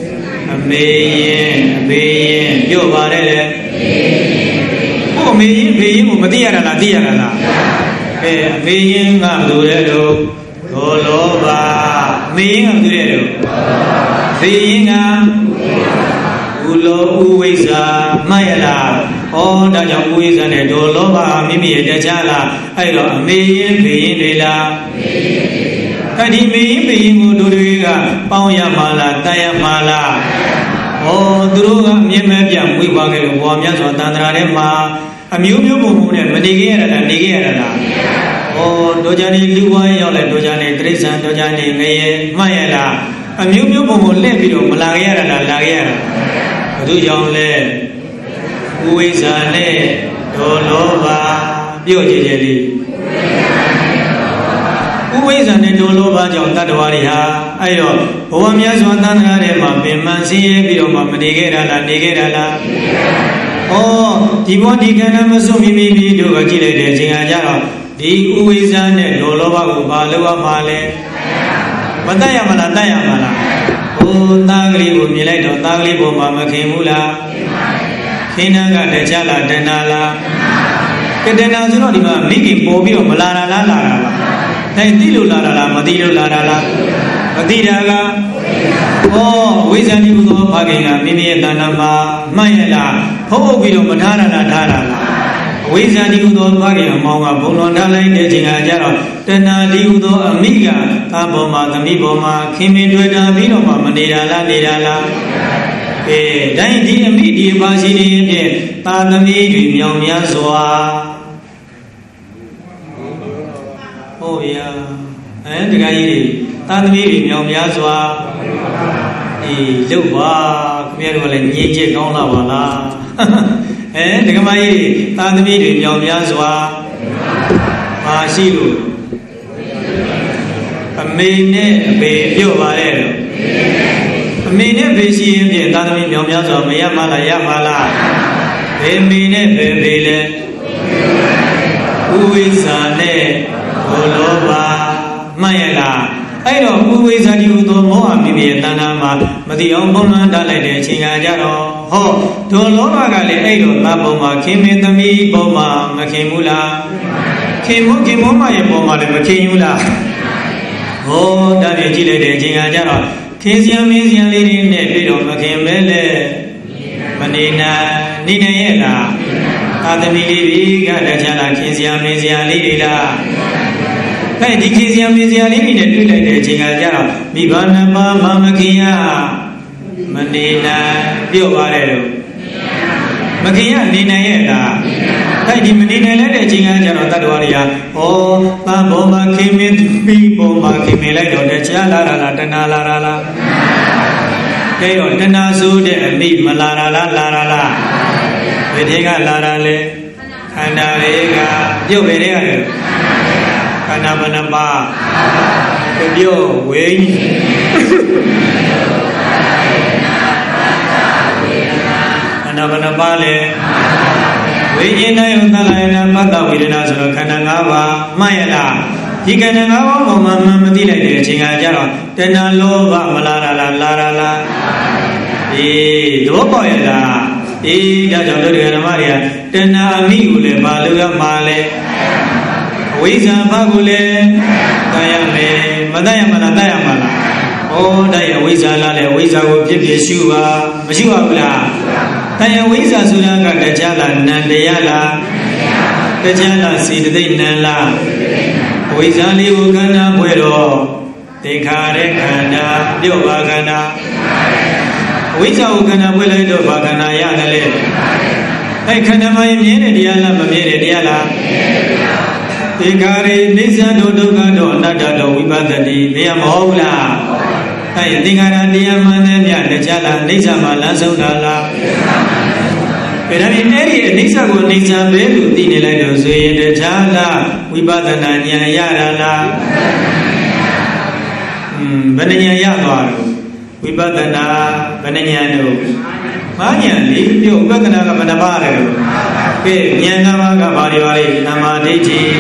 biyen biyen yo bare le. Oh biyen biyen mati ada lah tiada lah. Eh biyen ngam tu le lo. Doloba, ming apa tu dia tu? Sehingga ulo uwisa mayala, oh dah jauh uwisa ni doloba mimi ada jala, ayo ming ming lela. Kadi ming ming mudu juga, pau ya mala, taya mala. Oh dulu kan mimi biang mui bagai buamnya soal tandra ni ma, amiu miu bumu ni, menigi ada, menigi ada. Oh, dojani luai yang le dojani trisan dojani ngeye maya la, amiu miu bomo le bido melagi ada la lagi ada, tu jauh le, uwisa le, doloba, bio jejeli, uwisa le doloba jauh tak dawari ha, ayo, orang biasa wantan ada ma pemansi bido ma menigera la menigera la. Oh, tiba tiga nama suami bibi juga kira dia singa jaro. Di uwisa ne doloba ko baluwa male mataya mala taya mala o tagli ko milai do tagli bo ma makhin mula khina ga de chala dana la ke dana so do di ma mikin po pi do mala la la la la dai ti lo la la la ma ti lo la la la ma ti da ga o wisa ni ko do ba kin ga mi mi ye dana ma mai la pho pi do ma tha la la tha la la为啥你有多把个毛啊？不论他来的情况下了，但那你有多阿米个，他不嘛，他米不嘛，前面对他米了嘛，嘛你啦啦你啦啦，诶，但是你米你把心里边，他的米就苗苗说啊，哦呀，哎，这个意思，他的米就苗苗说啊，咦，六把，别说了，年纪高了完了。哎，这个嘛伊，当地米的苗苗说啊，马西路， မေနဲ့အဖေပြောပါလေတော့အမေနဲ့ဖေရှိရင်ဖြင့်သာသမီမြောင်များစွာမရမလားရမလားဘေမေနဲ့ဘေဘေလဲဥဝိဇ္ဇာနဲ့ဘုလောဘမှန်ရလားအဲ့တော့ဥဝိဇ္ဇာတိဟူသောမောဟမိမိရဲ့တဏ္ဍာမှာမတိအောင်ပုံမှန်တက်လိုက်တဲ့အချိန်ကကြတော့ဟောဒုလောဘကလည်းအဲ့တော့သဘုံမှာခင်မင်းသမီးပုံမှာမခင်ဘူးလားခင်မို့ခင်မို့မရဲ့ပုံမှာလည်းမခင်ဘူးလားဟောဒါပြန်ကြည့်လိုက်တဲ့အချိန်ကကြတော့ခင်စရာမင်းစရာလေးတွေနဲ့တွေ့တော့မခင်ပဲလေမနေနိုင်နေနိုင်ရဲ့လားသာသမီလေးတွေကတခြားလားခင်စရာမင်းစရာလေးတွေလားအဲ့ဒီခင်စရာမင်းစရာလေးတွေနဲ့တွေ့လိုက်တဲ့အချိန်ကကြတော့မိဘနှစ်ပါးမမခင်ရမနေနိုင်ပြော့ပါတယ်လို့မခင်ရနေနိုင်ရဲ့လားအဲ့ဒီမနေနိုင်တဲ့အချိန်ကကြတော့တတ္တဝါတွေကဩသံဘောမှာခင်မင်းပြီးဘောမှာခင်မင်းလိုက်တော့တခြားလာလားတဏှာလာလားကဲတော့တဏှာဆိုတဲ့အမိမလာလားလာလားဘယ်တွေကလာတာလဲခန္ဓာတွေကပြုတ်ပဲတွေကလေခန္ဓာမနှပါပြုတ်ဝိညာဉ်ခန္ဓာမနှပါလေဝိညာဉ်နဲ့ယုံသလယနာမတ္တဝေဒနာဆိုတော့ခန္ဓာ၅ပါးမှတ်ရလားဒီခန္ဓာ၅ပါးပုံမှန်မှမသိလိုက်တဲ့အချိန်ကကြတော့တဏှာလောဘမလာလားလာလားအေးသဘောပေါက်ရလားအေးဒါကြောင့်တို့ဓမ္မတွေကတဏှာအမိကိုလည်းမလိုရမှာလဲအဝိဇ္ဇာဘကိုလည်းတတ်ရမယ်မတတ်ရမှာလားတတ်ရမှာလားဩဒါရအဝိဇ္ဇာလားလေအဝိဇ္ဇာကိုဖြစ်ဖြစ်ရှုပါမရှိပါဘူးလားတန်ယဝိဇ္ဇာဆိုတာကတရားလားနန္တရားလားတရားလားစေတသိက်နံလားအဝိဇ္ဇာလေးကိုခန္ဓာဖွဲ့တော့သင်္ခါရခန္ဓာပြော့ပါခန္ဓာအဝိဇ္ဇာကိုခန္ဓာဖွဲ့လိုက်တော့ဘာခန္ဓာရတယ်လဲအဲ့ခန္ဓာမှာမြင်တဲ့တရားလားမမြင်တဲ့တရားလားသင်္ခါရအိစ္ဆဒုဒုက္ခတော့အနတ္တတော့ဝိပဿတိနေရာမဟုတ်ဘူးလားအဲ့သင်္ခါရတရားမှန်တဲ့မြတ်တရားလားအိစ္ဆမှာလမ်းဆုံးတာလားဘယ်ဒါဖြင့်အဲ့ဒီအိစ္ဆကိုအိစ္ဆပဲလို့သိနေလိုက်တော့ဆိုရင်တရားလားဝိပဿနာဉာဏ်ရတာလားอืมဘယ်ဉာဏ်ရသွားတော့ဝိပဿနာဘယ်ဉာဏ်တော့ဘာဉာဏ်လေးပြုတ်ဝိပဿနာကမနှပါတယ်လို့ကဲဉာဏ်၅ပါးကဘာတွေပါလဲသမာဓိဋ္ဌိ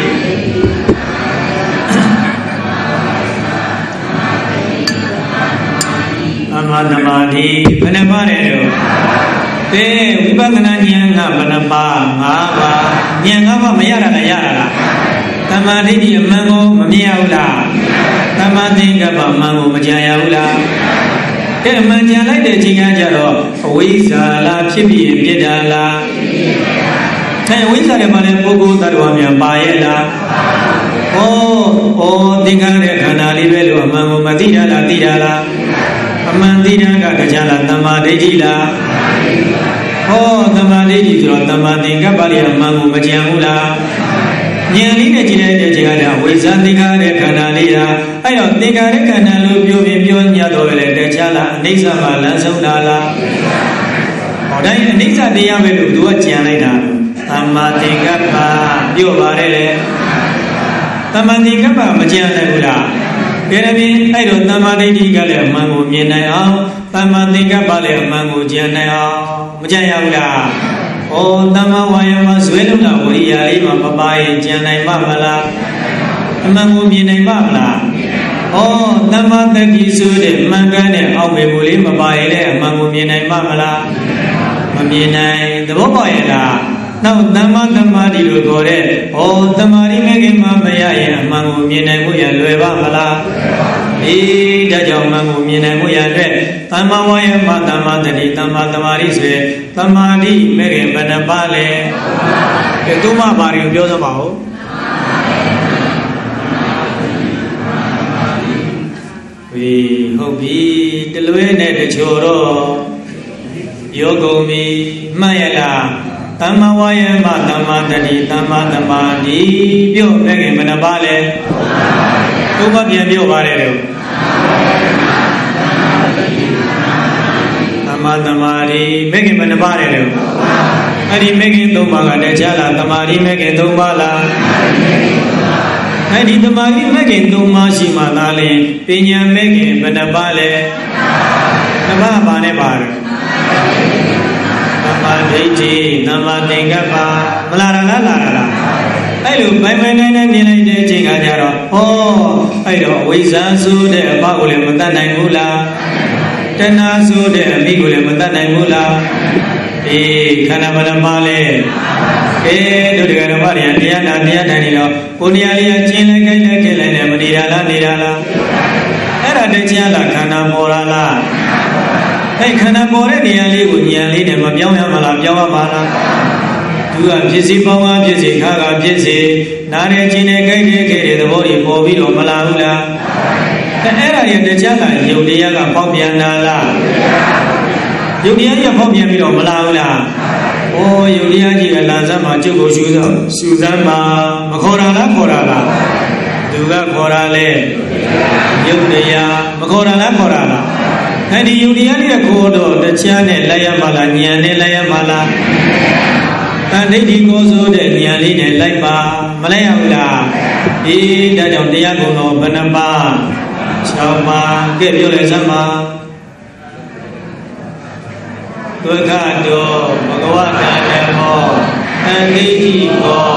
အမသမာဓိဘယ်နှပါတယ်တော့ကဲဝိပဿနာဉာဏ်ကဘယ်နှပါ၅ပါးဉာဏ်၅ပါးမရတာလားရတာလားသမာဓိဋ္ဌိအမှန်ကိုမမြင်ရဘူးလားသမာသင်္ကပ္ပမှန်ကိုမကြံရဘူးလားကဲမှန်ကြံလိုက်တဲ့ချိန်ကကြတော့အဝိဇ္ဇာလားဖြစ်ပြီးပြစ်တာလားအဲဝိဇ္ဇာတွေမှာလည်းပုဂ္ဂိုလ်သတ္တဝါများပါရဲ့လားဩဩသင်္ခါရခန္ဓာလေးပဲလို့အမှန်ကိုမသိတာလားသိတာလားအမှန်သိတာကတရားလားသမာဓိဋ္ဌိလားဟောသမာဓိဋ္ဌိဆိုတော့သမာသင်္ကပ္ပလေးအမှန်ကိုမကြံဘူးလားဉာဏ်လေးနဲ့ကြည့်လိုက်တဲ့ချိန်ကလည်းဝိဇ္ဇာသင်္ခါရခန္ဓာလေးဟာအဲ့တော့သင်္ခါရခန္ဓာလို့ပြောပြီးပြောညတ်တော့ပဲလေတရားလားအိစ္ဆမှာလမ်းဆုံးတာလားဟောတိုင်းအိစ္ဆတရားပဲလို့သူကကြံလိုက်တာသမ္မာသင်္ကပ္ပပြောပါတယ်လေသမ္မာသင်္ကပ္ပမကြံနိုင်ဘူးလားကဲဒါဖြင့်အဲ့တော့သမ္မာဒိဋ္ဌိကလည်းအမှန်ကိုမြင်နိုင်အောင်သမ္မာသင်္ကပ္ပလည်းအမှန်ကိုကြံနိုင်အောင်မကြံရဘူးလားဩသမ္မာဝါယမဇွဲလုံးတာဝိရိယလေးမှာမပါရင်ကြံနိုင်ပါမလားအမှန်ကိုမြင်နိုင်ပါမလားဩသမ္မာတတိဆိုတဲ့မှန်ကန်တဲ့အောက်မေကိုလေးမပါရင်လည်းအမှန်ကိုမြင်နိုင်ပါမလားမမြင်နိုင်သဘောပေါက်ရဲ့လားနောက်သမ္မာသမာဓိလို့ခေါ်တဲ့ဩသမာဓိမဲ့ခင်မှာမရရင်အမှန်ကိုမြင်နိုင်ဖို့ရလွယ်ပါမလားအေးဒါကြောင့်အမှန်ကိုမြင်နိုင်ဖို့ရတဲ့သမ္မာဝါယမသမ္မာတတိသမ္မာသမာဓိဆိုရယ်သမာဓိမဲ့ခင်ဘယ်နှပါလဲကဲသူမဘာတွေကိုပြောစမ်းပါဦးဝေဟုတ်ပြီတလွဲနဲ့တချို့တော့ယောဂုံပြီမှတ်ရလားသမ္မာဝါယမသမ္မာတတိသမ္မာသမာဓိပြောမဲ့ခင်ဘယ်နှပါလဲသုံးပါးပြန်ပြောပါတယ်လို့သမ္မာသမာဓိမဲ့ခင်ဘယ်နှပါလဲလို့အဲ့ဒီမဲ့ခင်သုံးပါးကတရားလားသမာဓိမဲ့ခင်သုံးပါးလားအဲ့ဒီတမာတိမဲ့ခင်သုံးပါးရှိမှသာလျှင်ပညာမဲ့ခင်ဘယ်နှပါးလဲတပါးပါနဲ့ပါတယ်သမ္မာဒိဋ္ဌိသမ္မာသင်္ကပ္ပမလားလားလားလားအဲ့လိုဘိုင်ဘိုင်တိုင်းတိုင်းမြင်လိုက်တဲ့အချိန်ကကြတော့ဟောအဲ့တော့အဝိဇ္ဇာဆိုတဲ့အဘကိုလည်းမတတ်နိုင်ဘူးလားတဏှာဆိုတဲ့အမိကိုလည်းမတတ်နိုင်ဘူးလားအေးခန္ဓာဘယ်နှပါးလဲအေးတို့တရားတော်ဘာတွေတရားနာတရားထိုင်နေတော့ကိုနေရာလေးကကျင်းလိုက်ခိုင်းလိုက်ခဲ့လိုက်နဲ့မနေတာလားနေတာလားအဲ့ဒါတရားလားခန္ဓာပေါ်လာလားအဲ့ခန္ဓာပေါ်တဲ့နေရာလေးကိုဉာဏ်လေးနဲ့မပြောင်းရမလားပြောင်းရပါလားသူကဖြစ်စီပေါင်းကားဖြစ်စီခါကဖြစ်စီနားနဲ့ကျင်းနဲ့ခိုင်းတဲ့ခဲ့တဲ့သဘောတွေပေါ်ပြီးတော့မလာဘူးလားအဲ့ဒါရဲ့တရားကယုတ်တရားကပေါက်ပြန်လာလားယုတ်တရားကြီးပေါက်ပြန်ပြီးတော့မလာဘူးလားโอ้ယုတ်တရားကြီးကလာစမ်းမှာကျုပ်ကိုရှူသောရှူစမ်းမှာမခေါ်တာလားခေါ်တာလားသူကခေါ်တာလေယုတ်တရားမခေါ်တာလားခေါ်တာလားအဲ့ဒီယုတ်တရားလေးကိုတော့တရားနဲ့လိုက်ရမှာလားဉာဏ်နဲ့လိုက်ရမှာလားတန်ဋိဋ္ဌိကိုဆိုတဲ့ဉာဏ်လေးနဲ့လိုက်ပါမလိုက်ရဘူးလားအေးဒါကြောင့်တရားကုံတော်ဘယ်နှပါး၆ပါးကဲပြောလိုက်စမ်းပါဒုက္ခတောဘဂဝတာဓမ္မောတန်ဋိဋ္ဌိကို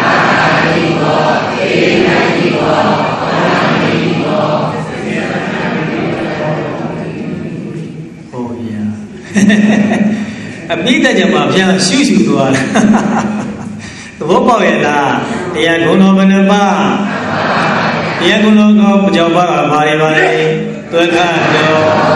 အပိတ္တကြမှာပြန်ရှုရှုသွားတယ်သဘောပေါက်ရဲ့လားတရားဂုဏ်တော်ဘယ်နှပါးတရားဂုဏ်တော်ကောကြောင့်ပါကဘာတွေပါလဲဒုက္ခတော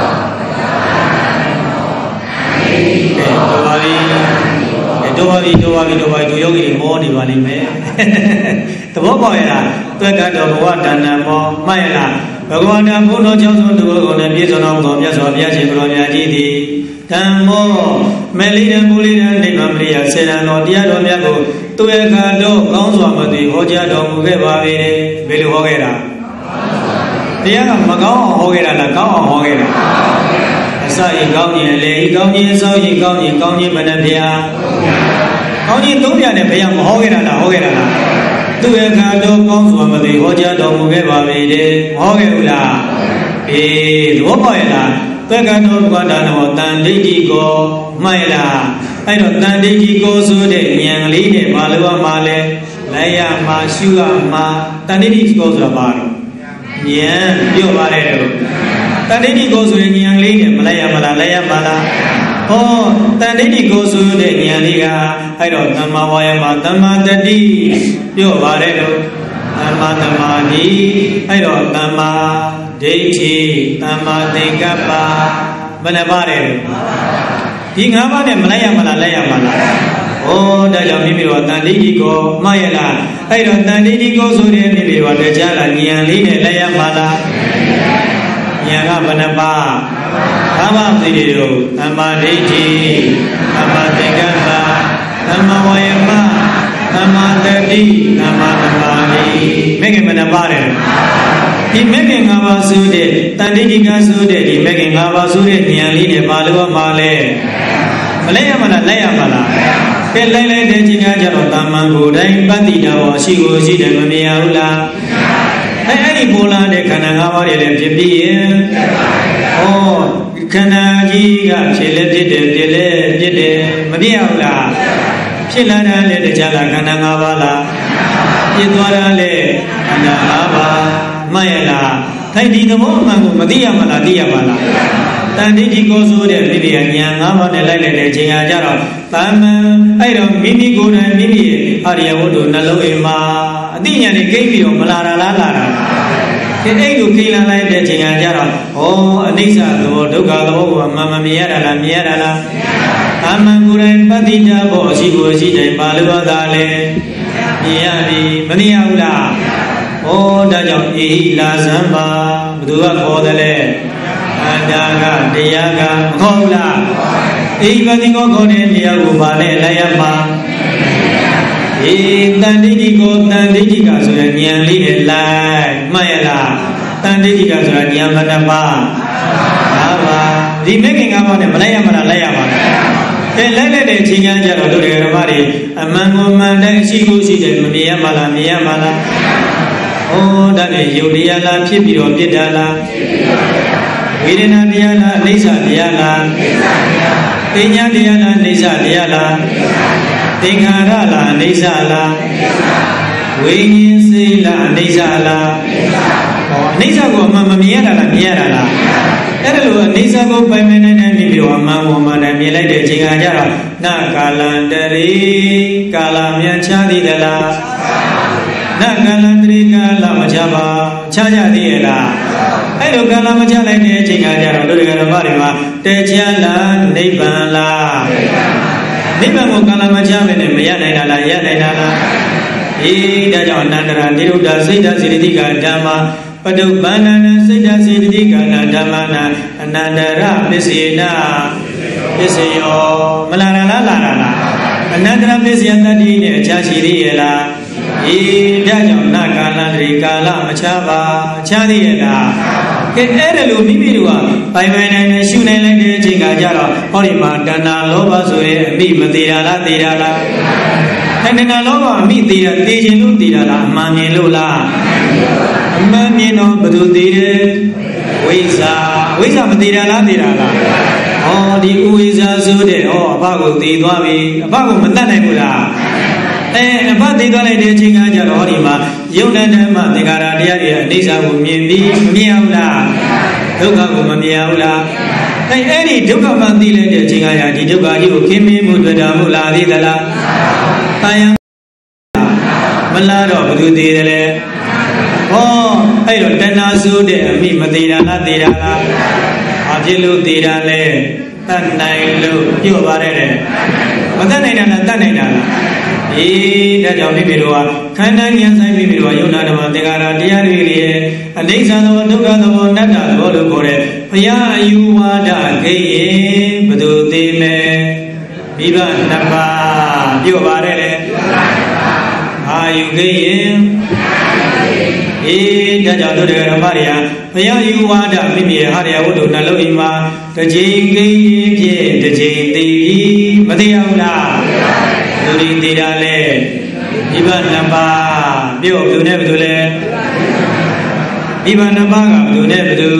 တော်ပါပြီတော်ပါပြီတော်ပါပြီတော်ပါပြီသူယောဂီတွေမောနေပါလိမ့်မယ်သဘောပေါက်ရဲ့လားဒုက္ခတောဘဝတဏ္ဍမောမှတ်ရဲ့လားဘဂဝန္တဘုန်းတော်ကျောင်းဆုံးသူကိုယ်နဲ့ပြည့်စုံတော်သောမြတ်စွာဘုရားရှင်ကိုယ်တော်မြတ်ကြီးသည်ဓမ္မောမေလိတံမူလိတံနိဗ္ဗာန်ပရိယစေတံတော်တရားတော်မြတ်ကိုသူရခါတော့ကောင်းစွာမသိဟောကြားတော်မူခဲ့ပါ၏ဘယ်လိုဟောခဲ့တာတရားကမကောင်းအောင်ဟောခဲ့တာလားကောင်းအောင်ဟောခဲ့တာအစဤကောင်းခြင်းလေဤကောင်းခြင်းအစောဤကောင်းခြင်းကောင်းခြင်းမနဗျာကောင်းခြင်းသုံးပြနဲ့ဘုရားမဟောခဲ့တာလားဟောခဲ့တာလားသူရခါတော့ကောင်းစွာမသိဟောကြားတော်မူခဲ့ပါ၏တဲ့မဟောခဲ့ဘူးလားအေးသဘောပေါက်ရဲ့လားသက္ကတောဘဂဝတာနောတန်ဋိဋ္ဌိကိုမှတ်လားအဲ့တော့တန်ဋိဋ္ဌိကိုဆိုတဲ့ဉာဏ်လေးနဲ့ဘာလို့ရမှာလဲလိုက်ရမှာရှုရမှာတန်ဋိဋ္ဌိကိုဆိုတာဘာလို့ဉာဏ်ပြောပါတယ်လို့တန်ဋိဋ္ဌိကိုဆိုတဲ့ဉာဏ်လေးနဲ့မလိုက်ရမလားလိုက်ရမှာလားဟောတန်ဋိဋ္ဌိကိုဆိုတဲ့ဉာဏ်လေးကအဲ့တော့သမ္မာဝါယမသမ္မာတတိပြောပါတယ်လို့သမ္မာသမာဓိအဲ့တော့သမ္မာဒိဋ္ဌိသမ္မာသင်္ကပ္ပဘယ်နှပါးလဲဒီငါးပါးနဲ့မလိုက်ရမလားလိုက်ရမလားဩဒါကြောင့်မိမိတို့တန်ဋိဋ္ဌိကိုမှတ်ရလားအဲ့တော့တန်ဋိဋ္ဌိကိုဆိုတဲ့မိမိတို့တရားလားဉာဏ်လေးနဲ့လိုက်ရမှာလားဉာဏ်ကဘယ်နှပါးဘာမှမသိတယ်တို့သမ္မာဒိဋ္ဌိသမ္မာသင်္ကပ္ပသမ္မာဝါယမသမ္မာတတိသမ္မာသမာဓိမဂ္ဂင်ဘယ်နှပါးလဲဒီမဂ္ဂင်၅ပါးဆိုတဲ့တန်ဋိဋ္ဌိကဆိုတဲ့ဒီမဂ္ဂင်၅ပါးဆိုတဲ့ဉာဏ်လေးနဲ့ဘာလို့မှလဲမလဲရမလားလဲရမလားကဲလဲလဲတဲ့ချိန်ကကြတော့တာမန်ကိုယ်တိုင်ပတ္တိတာဟောရှိကိုရှိတယ်မမြင်ရဘူးလားအဲအဲ့ဒီပေါ်လာတဲ့ခန္ဓာ၅ပါးတွေလည်းဖြစ်ပြီးရင်ဩခန္ဓာကြီးကဖြစ်လဲဖြစ်တယ်ဖြစ်လဲဖြစ်တယ်မပြည့်အောင်လားဖြစ်လာတာလည်းတရားလားခန္ဓာ၅ပါးလားဖြစ်သွားတာလည်းခန္ဓာ၅ပါးမှတ်ရလားထိုင်ဒီသဘောအမှန်ကိုမသိရမလားသိရပါလားတန်ဋိဋ္ဌိကိုဆိုတဲ့မိမိရဲ့ဉာဏ်၅ပါးနဲ့လိုက်လိုက်တဲ့အချိန်အားကြတော့တာမန်အဲ့တော့မိမိကိုယ်တိုင်မိမိရဲ့အာရိယဝတ္ထုနှလုံးအိမ်မှာအသိဉာဏ်နဲ့ကိတ်ပြီးတော့မလာတာလားလာတာဒီအဲ့လိုကိလာလိုက်တဲ့အချိန်အားကြတော့ဩအနိစ္စသဘောဒုက္ခသဘောကိုမှန်မှန်မြင်ရတာလားမြင်ရတာလားတာမန်ကိုယ်တိုင်ပတ္တိတဘောအရှိကိုအရှိတိုင်းပါလို့သာလဲမြင်ရပြီမမြင်ရဘူးလားဩဒါကြောင့်အေဟိလာဇံပါဘသူကခေါ်တယ်လဲအန္တာကတရားကမခေါ်ဘူးလားအေဟိပတိကိုခေါ်တဲ့တရားကိုပါလဲလိုက်ရမှာအေတန်ဋိဋ္ဌိကိုတန်ဋိဋ္ဌိကဆိုတဲ့ဉာဏ်လေးနဲ့လိုက်မှတ်ရလားတန်ဋိဋ္ဌိကဆိုတာဉာဏ်ဘယ်နှပါး၅ပါးဒီမဂ္ဂင်၅ပါးနဲ့မလိုက်ရမလားလိုက်ရပါလားအဲလိုက်လိုက်တဲ့အချိန်ကျတော့တို့ဓမ္မတွေအမှန်ကိုမှန်တဲ့အရှိကိုရှိတယ်မမြင်ရမလားမြင်ရမလားဩဒါနဲ့ယုတ်တရားလားဖြစ်ပြီးတော့ပြစ်တာလားဝေဒနာတရားလားအိဋ္ဌတရားလားပညာတရားလားအိဋ္ဌတရားလားသင်္ခါရလားအိဋ္ဌလားဝိညာဉ်စိတ်လားအိဋ္ဌလားဟောအိဋ္ဌကိုအမှန်မမြင်ရတာလားမြင်ရတာလားအဲ့ဒါလိုအိဋ္ဌကိုပိုင်ပိုင်နိုင်နိုင်မြင်ပြီးတော့အမှန်ပေါ်မှန်မြင်လိုက်တဲ့အချိန်ကကြတော့နာကာလန္တရေကာလမြန်ချသည်သလားနာကာလန္တရေကာလမချပါချကြသေးရဲ့လားအဲ့လိုကာလမချလိုက်တဲ့အချိန်ကကြတော့တို့တွေကဓမ္မတွေမှာတေချာလားနိဗ္ဗာန်လားနိဗ္ဗာန်ကိုကာလမချပဲနဲ့မရနိုင်တာလားရနိုင်တာလားအေးဒါကြောင့်အနန္တရာနိရုဒ္ဓစိတ်ဓာစေတသိကဓမ္မပတုပ္ပန္နစိတ်ဓာစေတသိကနာဓမ္မနာအနန္တရပစ္စေနာပစ္စယောမလာလားလာလားလားအနန္တရပစ္စယတတ္တိနဲ့အခြားရှိသေးရဲ့လားအေးဒါကြောင့်နာကာလန္တရိကာလမချပါခြားသေးရဲ့လားကဲအဲ့ဒါလိုမိမိတို့ကပိုင်ပိုင်နိုင်နိုင်ရှုနိုင်လိုက်တဲ့အချိန်ကကြတော့ဟောဒီမှာတဏှာလောဘဆိုရင်အမိမသေးတာလားသေးတာလားအဲ့တဏှာလောဘအမိသေးတာသေးခြင်းလို့သေးတာလားအမှန်မြင်လို့လားအမှန်မြင်တော့ဘယ်သူသေးတယ်ဝိဇ္ဇာဝိဇ္ဇာမသေးတာလားသေးတာလားဟောဒီဥဝိဇ္ဇာဆိုတဲ့ဟောအဘကိုသေသွားပြီအဘကိုမတတ်နိုင်ဘူးလားအဲအဘသေသွားလိုက်တဲ့အချိန်ကကြတော့ဟောဒီမှာယုံတဲ့ဓမ္မသင်္ခါရတရားတွေအနိစ္စကိုမြင်ပြီးမမြင်ဘူးလားဒုက္ခကိုမမြင်ဘူးလားအဲအဲ့ဒီဒုက္ခမှသိလိုက်တဲ့အချိန်ကရဒီဒုက္ခကြီးကိုခင်းမင်းမှုတွေ့တာမို့လားသေးသလားတာယံမလားတော့ဘယ်သူသေးတယ်လဲဟောအဲ့တော့တဏှာဆိုတဲ့အမိမသေးတာလားသေးတာလားဘာဖြစ်လို့သေးတာလဲတတ်နိုင်လို့ပြော့ပါတယ်တဲ့မတတ်နိုင်တာလားတတ်နိုင်တာလားအေးဒါကြောင့်မိမိတို့ကခန္ဓာဉာဏ်ဆိုင်မိမိတို့ကယုံနာဓမ္မသင်္ခါရတရားတွေရဲ့အနိစ္စသောဒုက္ခသောအနတ္တသောလို့ခေါ်တဲ့ဘုရားအယူဝါဒဂိရင်ဘယ်သူသိလဲမိဘနှစ်ပါးပြော့ပါတယ်လေအာယူဂိရင်အေးဒါကြောင့်တို့တရားဓမ္မတွေဟာဘုရားယူဝါဒမိမိရဲ့ဟာရယဝတ္ထုနှလုံးအိမ်မှာတစ်ချိန်ဂိရင်ဖြင့်တစ်ချိန်သိပြီးမသိရဘူးလားသူဒီသေးတာလဲမိဘနှစ်ပါးပြော့ဘယ်သူနဲ့ဘယ်သူလဲမိဘနှစ်ပါးကဘယ်သူနဲ့ဘယ်သူ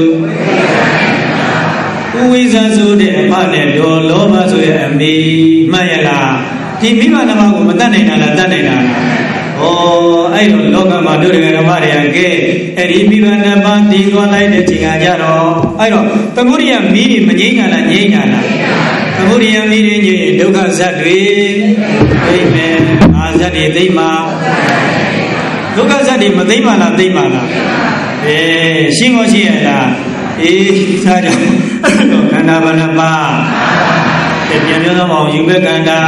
ဥဝိဇ္ဇာဆိုတဲ့အဖနဲ့ဒေါ်လောဘဆိုရဲ့အမေမှတ်ရလားဒီမိဘနှစ်ပါးကိုမတတ်နိုင်တာလားတတ်နိုင်တာလားဩအဲ့လိုလောကမှာတို့တွေကဓမ္မတွေကကဲအဲ့ဒီမိဘနှစ်ပါးတည်သွားလိုက်တဲ့ချိန်ကကြတော့အဲ့တော့သမုဒိယမီးတွေမငြိမ့်တာလားငြိမ့်တာလားသမုဒိယမီးတွေငြိမ့်ရင်ဒုက္ခဇတ်တွေသိမယ်အာဇတ်တွေသိမှာဒုက္ခဇတ်တွေမသိမှလားသိမှလားအေးရှင်းကိုရှင်းရလားအေးစားကြတော့ခန္ဓာဘဏ္ဍပါပြန်ပြောတော့အောင်ယူပဲခန္ဓာ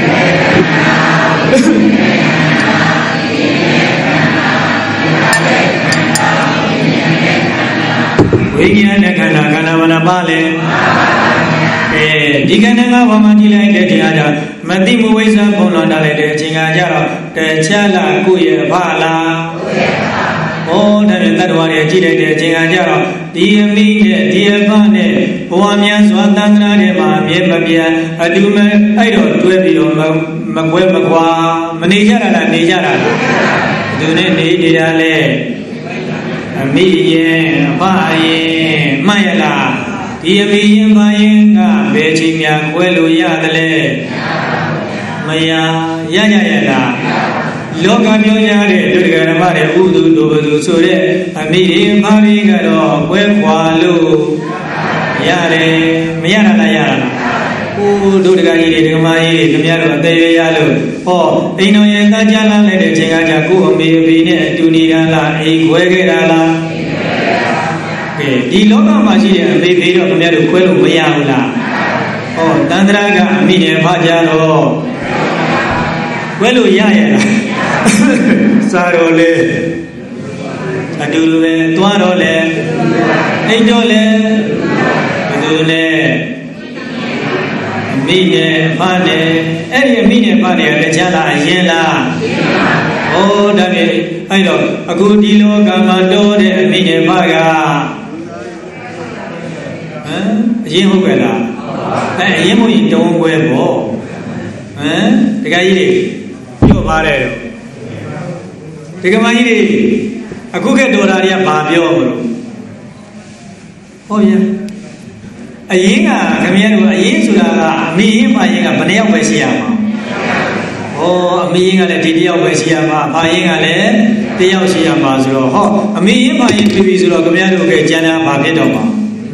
ဝိညာဉ်နဲ့ခန္ဓာခန္ဓာဘဏ္ဍပါလေအဲဒီခန္ဓာငါးပါးမှာကြည့်လိုက်တဲ့တရားကြောင့်မတိမဝိဇ္ဇာပုံလွန်တာလိုက်တဲ့အချိန်ကကြတော့တခြားလားကိုယ့်ရဲ့ဘာလားကိုယ့်ရဲ့ဘာဩဒါနဲ့တတ္တဝါတွေကြည့်လိုက်တဲ့အချိန်ကကြတော့ဒီအမိနဲ့ဒီအဖနဲ့ဘဝများစွာတန်ត្រာတွေမှာအမြဲမပြတ်အတူမဲ့အဲ့တော့တွဲပြီးတော့မကွဲမကွာမနေကြတာလားနေကြတာလားသူနဲ့နေနေတာလေအမိရဲ့အဖရဲ့မှတ်ရလားဒီအမိရင်ဘာရင်ကဘယ်ချိန်များကွဲလို့ရတယ်လဲမရရရရလားလောကပြောကြတဲ့ဒုက္ခဓမ္မတွေဥဒုဒုဘသူဆိုတဲ့အမိရင်ဘာရင်ကတော့ကွဲခွာလို့ရတယ်မရတာလားရတာလားအိုးဒုက္ခကြီးတွေဒကမာကြီးတွေခင်ဗျားတို့အသေးရလို့ဟောအိမ်တော်ရဲ့သားကြလာလိုက်တဲ့ချိန်ကကြကိုအမေအဖေနဲ့အတူနေတာလားအိမ်ခွဲခဲ့တာလားကဲဒီလောကမှာရှိတဲ့အမေဖေတော့ခင်ဗျားတို့ခွဲလို့မရဘူးလားဟောတန္တရာကအမိနဲ့ဖကြတော့ခွဲလို့ရရလားစားတော့လေအတူတူပဲသွားတော့လေအိမ်တော့လေဘယ်လိုလဲအမိနဲ့ဖနဲ့အဲ့ဒီအမိနဲ့ဖနဲ့တခြားလားအရင်လားဟောဒါပြေအဲ့တော့အခုဒီလောကမှာတော်တဲ့အမိနဲ့ဖကဟမ်အရင်ဟုတ်ကြလားအဲအရင်မို့ရင်တုံးပွဲပေါ့ဟမ်တခါကြီးတွေပြော့ပါတယ်တော့ဒီကမကြီးတွေအခုကတော်တာတွေကဘာပြောမလို့ဟုတ်ရဲ့အရင်ကခင်ဗျားတို့အရင်ဆိုတာကအမေရင်ပါရင်ကဘယ်နှယောက်ပဲရှိရမှာဟောအမေရင်ကလည်းဒီတယောက်ပဲရှိရမှာပါရင်ကလည်းတယောက်ရှိရမှာဆိုတော့ဟောအမေရင်ပါရင်ပြီပြီဆိုတော့ခင်ဗျားတို့ကကျန်တာဘာဖြစ်တော့မှာ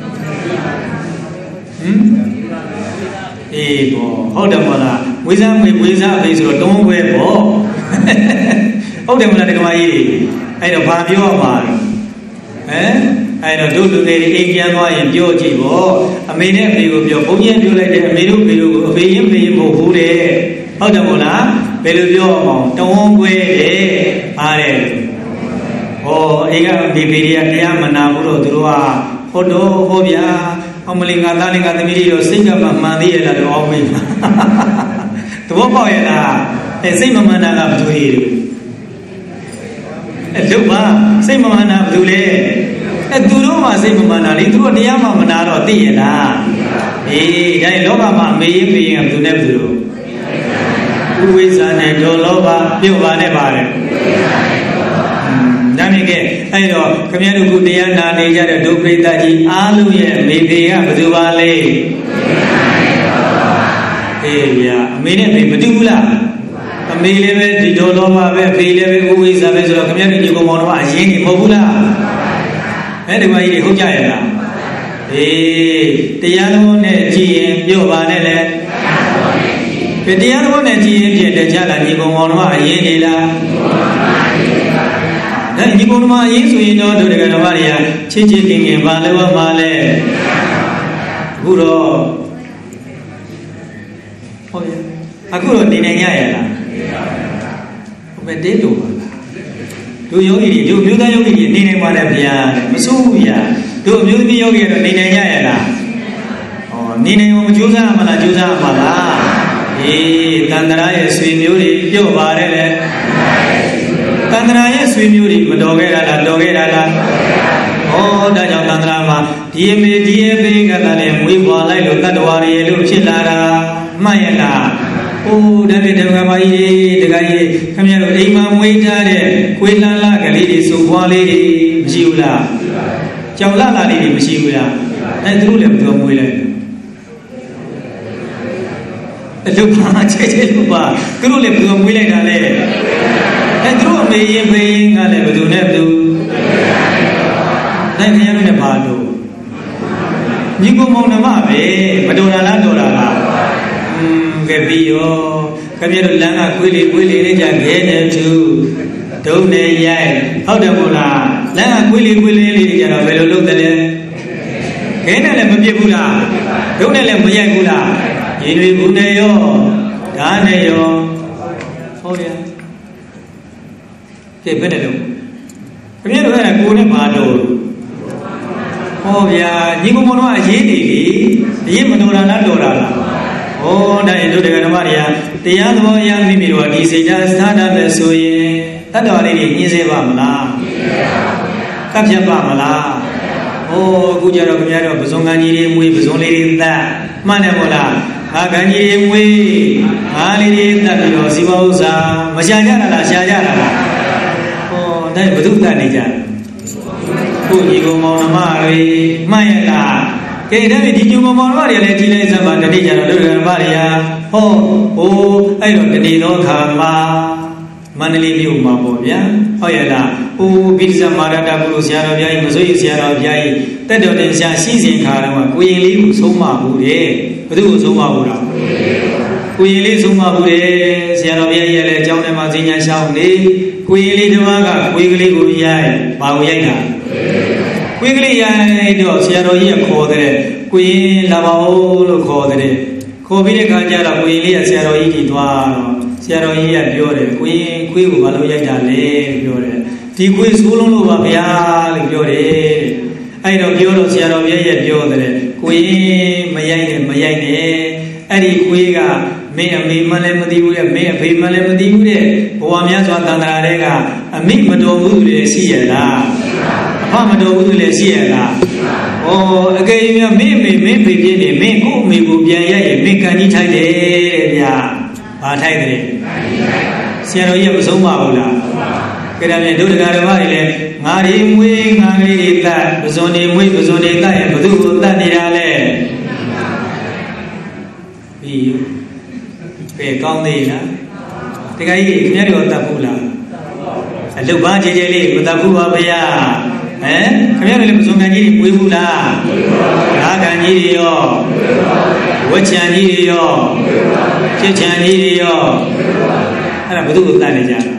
ဟမ်အေးဘောဟုတ်တယ်မလားဝိဇ္ဇမေဝိဇ္ဇအဖေဆိုတော့တုံးခွဲပေါ့ဟုတ်တယ်မလားတက္ကမကြီးအဲ့တော့ဘာပြောမှာလဲဟမ်အဲ့တော့တို့လူတွေအိမ်ပြန်သွားရင်ပြောကြည့်ပေါ့အမေနဲ့အဖေကိုပြောဘုန်းကြီးပြောလိုက်တယ်အမေတို့အဖေတို့ကိုအဖေရင်ဖေရင်မဟုတ်ဘူးတဲ့ဟုတ်တယ်မို့လားဘယ်လိုပြောအောင်တုံးခွဲတယ်ပါတယ်ဟောအိမ်ကဒီဖေတွေကတရားမနာဘူးတော့သူတို့ကဟောတော့ဟောဗျာအမလင်္ကာသားနဲ့ကသမီးတွေတော့စိတ်ကမှမှန်သေးရလားတော့အောင်မေးပါသဘောပေါက်ရဲ့လားအဲစိတ်မမှန်တာကဘယ်သူတွေအဲလုတ်ပါစိတ်မမှန်တာဘယ်သူလဲအဲသူတို့မှစိတ်မမှန်တာလေသူတို့တရားမှမနာတော့သိရလားအေးဒါရင်လောကမှာအမေရင်ဖေရင်ကဘယ်သူနဲ့ဘယ်သူတို့ဥဝိဇ္ဇာနဲ့ဒေါလောဘပြုတ်ပါနဲ့ပါတယ်ဒါမြင်ခဲ့အဲ့တော့ခမည်းတော်ကတရားနာနေကြတဲ့ဒုပရိသတ်ကြီးအားလုံးရဲ့အမေဖေကဘယ်သူပါလဲအေးဗျာအမေနဲ့ဖေမတူဘူးလားအမေလည်းပဲဒီဒေါလောဘပဲအဖေလည်းပဲဥဝိဇ္ဇာပဲဆိုတော့ခမည်းတော်ညီကောင်မောင်တို့ကအရင်နေမဟုတ်ဘူးလားအဲ့ဒီမကြီးတွေဟုတ်ကြရဲ့လားအေးတရားတော်နဲ့ကြည်ရင်ပြောပါနဲ့လေတရားတော်နဲ့ကြည်ရင်ဖြစ်တယ်ကြလားညီကောင်မောင်တို့ကအရင်နေလားဒါညီကောင်တို့အရင်ဆိုရင်တော့တို့တကယ်တော်မတွေကချစ်ချစ်ခင်ခင်ပါလို့ပါလဲအခုတော့ဟုတ်ရဲ့အခုတော့နေနိုင်ရရလားဘယ်တဲတော့ပါလားတို့ယောဂီတွေတို့မျိုးသားယောဂီတွေနေနိုင်ပါနဲ့ဗျာမစိုးဘူးဗျာတို့မျိုးသမီးယောဂီကတော့နေနိုင်ရရလားဩနေနိုင်အောင်မကြိုးစားမလားကြိုးစားမှာလားအေးတန်ត្រာရဲ့ဆွေမျိုးတွေပြော့ပါတယ်လေတန်ត្រာရဲ့ဆွေမျိုးတွေမတော်ခဲ့တာလားတော်ခဲ့တာလားဩဒါကြောင့်တန်ត្រာမှာဒီအမေဒီအဖေကလည်းမွေးပွားလိုက်လို့တတ္တဝါတွေလို့ဖြစ်လာတာမှတ်ရလားအိုးဒါပြတကမကြီးတကကြီးခင်ဗျားတို့အိမ်မှာမွေးထားတဲ့ခွေးလန်းလာကလေးတွေစုံပွားလေးတွေမရှိဘူးလားကြောင်လာလာလေးတွေမရှိဘူးလားအဲသူတို့လည်းဘယ်လိုမွေးလဲအလုပ်ပါချဲချဲလို့ပါသူတို့လည်းဘယ်လိုမွေးလိုက်တာလဲအဲသူတို့အမေရင်ဖေရင်ကလည်းဘယ်သူနဲ့ဘယ်သူနိုင်ခင်ရတဲ့ဘာလို့ညီကောင်မောင်နှမပဲမတော်တာလားတော်တာလားอืมကဲပြီးရောခင်ဗျားတို့လမ်းကခွေးလေးခွေးလေးလေးကြခဲနေသူဒုံနေရိုက်ဟုတ်တယ်မို့လားလမ်းကခွေးလေးခွေးလေးလေးကြတော့ဘယ်လိုလုပ်တယ်လဲခဲနဲ့လည်းမပြစ်ဘူးလားဒုံနဲ့လည်းမရိုက်ဘူးလားရေတွေဘူးနေရောဓာတ်နဲ့ရောဟုတ်တယ်ကဲဘယ်နဲ့လို့ခင်ဗျားတို့အဲ့ဒါကိုနဲ့ပါလို့ဟောဗျာညီကောင်မောင်တို့ကအရေးနေလေအရေးမတော်တာလားတော်တာလားဩဒါရင်တို့တရားဓမ္မတွေကတရားသဘောအရမိမိတို့ကဒီစိတ်ဓာတ်စတာပဲဆိုရင်တတ္တဝါလေးတွေညှင်းစေပါမလားညှင်းစေပါဘူးကပ်ပြတ်ပါမလားဩအခုကြတော့ခင်ဗျားတို့ပဇွန်ကန်ကြီးတွေမွေးပဇွန်လေးတွေသတ်မှန်တယ်မို့လားငါကန်ကြီးတွေမွေးငါလေးတွေသတ်ပြီးတော့ဇီဝဥစ္စာမရှာကြတာလားရှာကြတာလားဩဒါဘုသူတတ်နေကြကိုညီကောင်မောင်နှမတွေမှန်ရလားကဲဒါပေမဲ့ဒီညုံမောင်တော်တွေလည်းကြည်လိုက်စမ်းပါတတိကြတော့လူကဘာတွေဟာဟောဟိုအဲ့တော့တတိသောခါမှာမန္တလေးမြို့မှာပေါ့ဗျာဟုတ်ရဲ့လားဟိုဘိဓိဇမာရတပုရုဆရာတော်ဘုရားကြီးမစိုးရိမ်ဆရာတော်ဘုရားကြီးတက်တော်တင်ရှာရှိစဉ်ခါတော့ကိုရင်လေးကိုဆုံးမဘူးတဲ့ဘယ်သူကိုဆုံးမဘူးလားကိုရင်လေးဆုံးမဘူးတဲ့ဆရာတော်ဘုရားကြီးလည်းအကြောင်းထဲမှာဈဉ္ညာရှောင်းနေကိုရင်လေးတစ်ပါးကကိုယ်ကလေးကိုရိုက်ဘာကိုရိုက်တာကိုယ်ကလေးရိုက်တော့ဆရာတော်ကြီးကခေါ်တဲ့ကိုရင်လာပါဦးလို့ခေါ်တဲ့ခေါ်ပြီးတဲ့ခါကျတော့ကိုရင်လေးကဆရာတော်ကြီးကြီးသွားတော့ဆရာတော်ကြီးကပြောတယ်ကိုရင်ခွေးကိုဘာလို့ရိုက်တာလဲပြောတယ်ဒီခွေးဆိုးလုံးလို့ပါဗျာလို့ပြောတယ်အဲ့တော့ပြောတော့ဆရာတော်ကြီးရဲ့ပြောတယ်ကိုရင်မရိုက်နဲ့မရိုက်နဲ့အဲ့ဒီခွေးကမင်းအမေမလည်းမသိဘူးတဲ့မင်းအဖေမလည်းမသိဘူးတဲ့ဘဝများစွာတန်ត្រာတွေကအမိမတော်ဘူးလေရှိရလားအဖမတော်ဘူးလေရှိရလားဩအကယ်၍မင်းအမေမင်းဖေပြင်းနေမင်းကိုအမေကိုပြန်ရရင်မင်းကန်ကြီးထိုက်တယ်တဲ့ဗျာဘာထိုက်တယ်ဆရာတော်ကြီးမဆုံးပါဘူးလား cái này mình đối với cái này ngã đi muối ngã đi ta bây giờ đi muối bây giờ đi ta em bây giờ ta đi ra này vì về con gì đó thì cái gì nhớ được tập phụ là lúc ba chị chị đi tập phụ vào bây giờ eh cái này là dùng cái gì muối phụ là cá cái gì đó vớt chăn gì đó chết chăn gì đó hay là bây giờ ta đi ra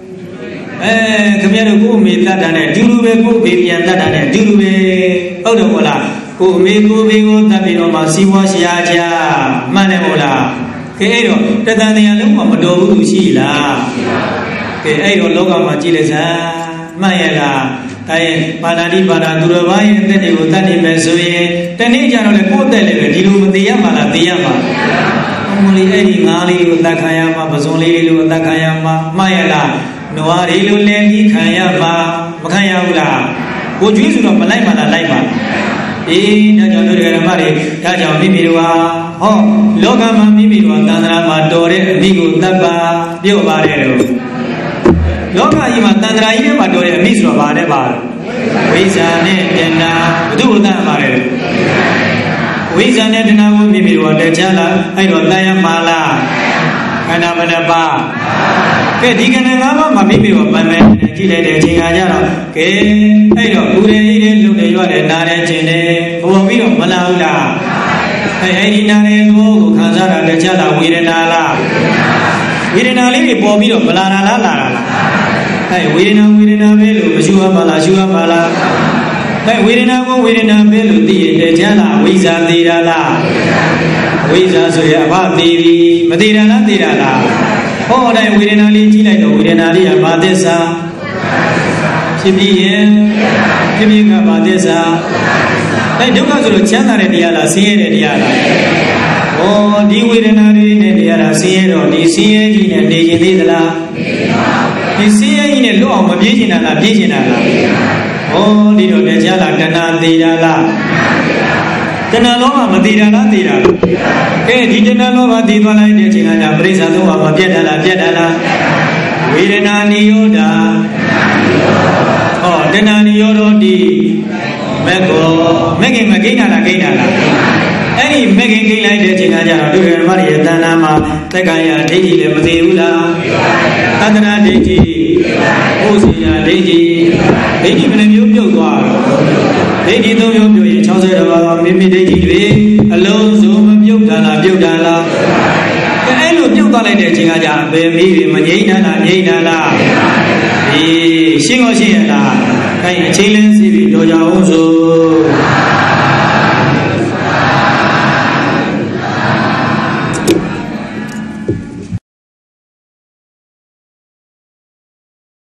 eh cái này là cô mình ta đã này dulu về cô bị ta đã này dulu về ở đâu là cô mình cô bị cô ta bị nó mà siêu siêu cha mà này một là cái ấy rồi cái ta này lúc mà mình đồ bự xí là cái ấy rồi lúc mà chỉ là sao mà là cái bà đã đi bà đã đưa vào những cái điều ta đi về rồi cái này cho nó là cố tình là đi luôn đi mà là đi mà ông lấy cái gì ngã đi luôn ta khai mà bà xong lấy luôn ta khai mà mà là nó đi luôn lên đi khai mà mà khai là cô chú rồi mà lại mà là lại mà đi đã cho tôi cái mà đi đã cho mi mi rồi họ lúc mà mi mi rồi ta ra mà đồ đấy mi cũng ta ba biểu ba đấy rồi lúc mà gì mà ta ra ý mà đồ đấy mi rồi ba đấy ba bây giờ này tiền là đủ ta mà đấy bây giờ này tiền nào mi mi rồi để trả là hay rồi ta mà là cái nào bên ba cái đi cái này ngắm mà mi mi rồi bên bên chỉ lấy để chỉ ngay ra rồi cái hay rồi cụ thể đi đến lúc đấy rồi để na đến trên đấy không biết rồi mà là là hay hay đi na đến lúc của khán giả để trả là vi na là vi na lấy cái bỏ biết rồi mà là là là là hay vi na vi na về lúc chua mà là chua mà là hay vi na cũng vi na về lúc đi để trả là vi ra đi ra là vi ra rồi à ba đi mà đi ra là đi ra là ô đây vi na lấy chỉ lại đồ vi na lấy à ba thế sao chỉ biết chỉ biết cả ba thế sao đây đúng là rồi chán là đi là xí là đi là ô đi vi na đi này đi là xí rồi đi xí gì này đi gì đi là đi xí gì này lúc mà biết gì là biết gì là ô đi rồi để chán là đàn anh đi là đàn anh lo mà đi là đi là cái đi đàn anh lo mà đi vào lại để chỉ là bây giờ tôi mà biết là biết là vi na ni yoda oh đàn anh yoda đi mẹ cô mẹ cái mẹ cái nào là cái nào là ấy mẹ cái cái này để chỉ là giờ tôi cái mà đi ta nam mà tất cả nhà để gì để mà tiêu là ta ta để gì ô gì là để gì để gì mình nhớ nhớ qua để gì tôi nhớ nhớ gì cháu sẽ là mình mình để gì đi alo rồi mà nhớ ra là nhớ ra là cái ấy luôn nhớ qua lại để chỉ là giờ về mình mà nhớ ra là nhớ ra là thì xin ngồi xin là cái chỉ lên gì bị đồ giàu rồi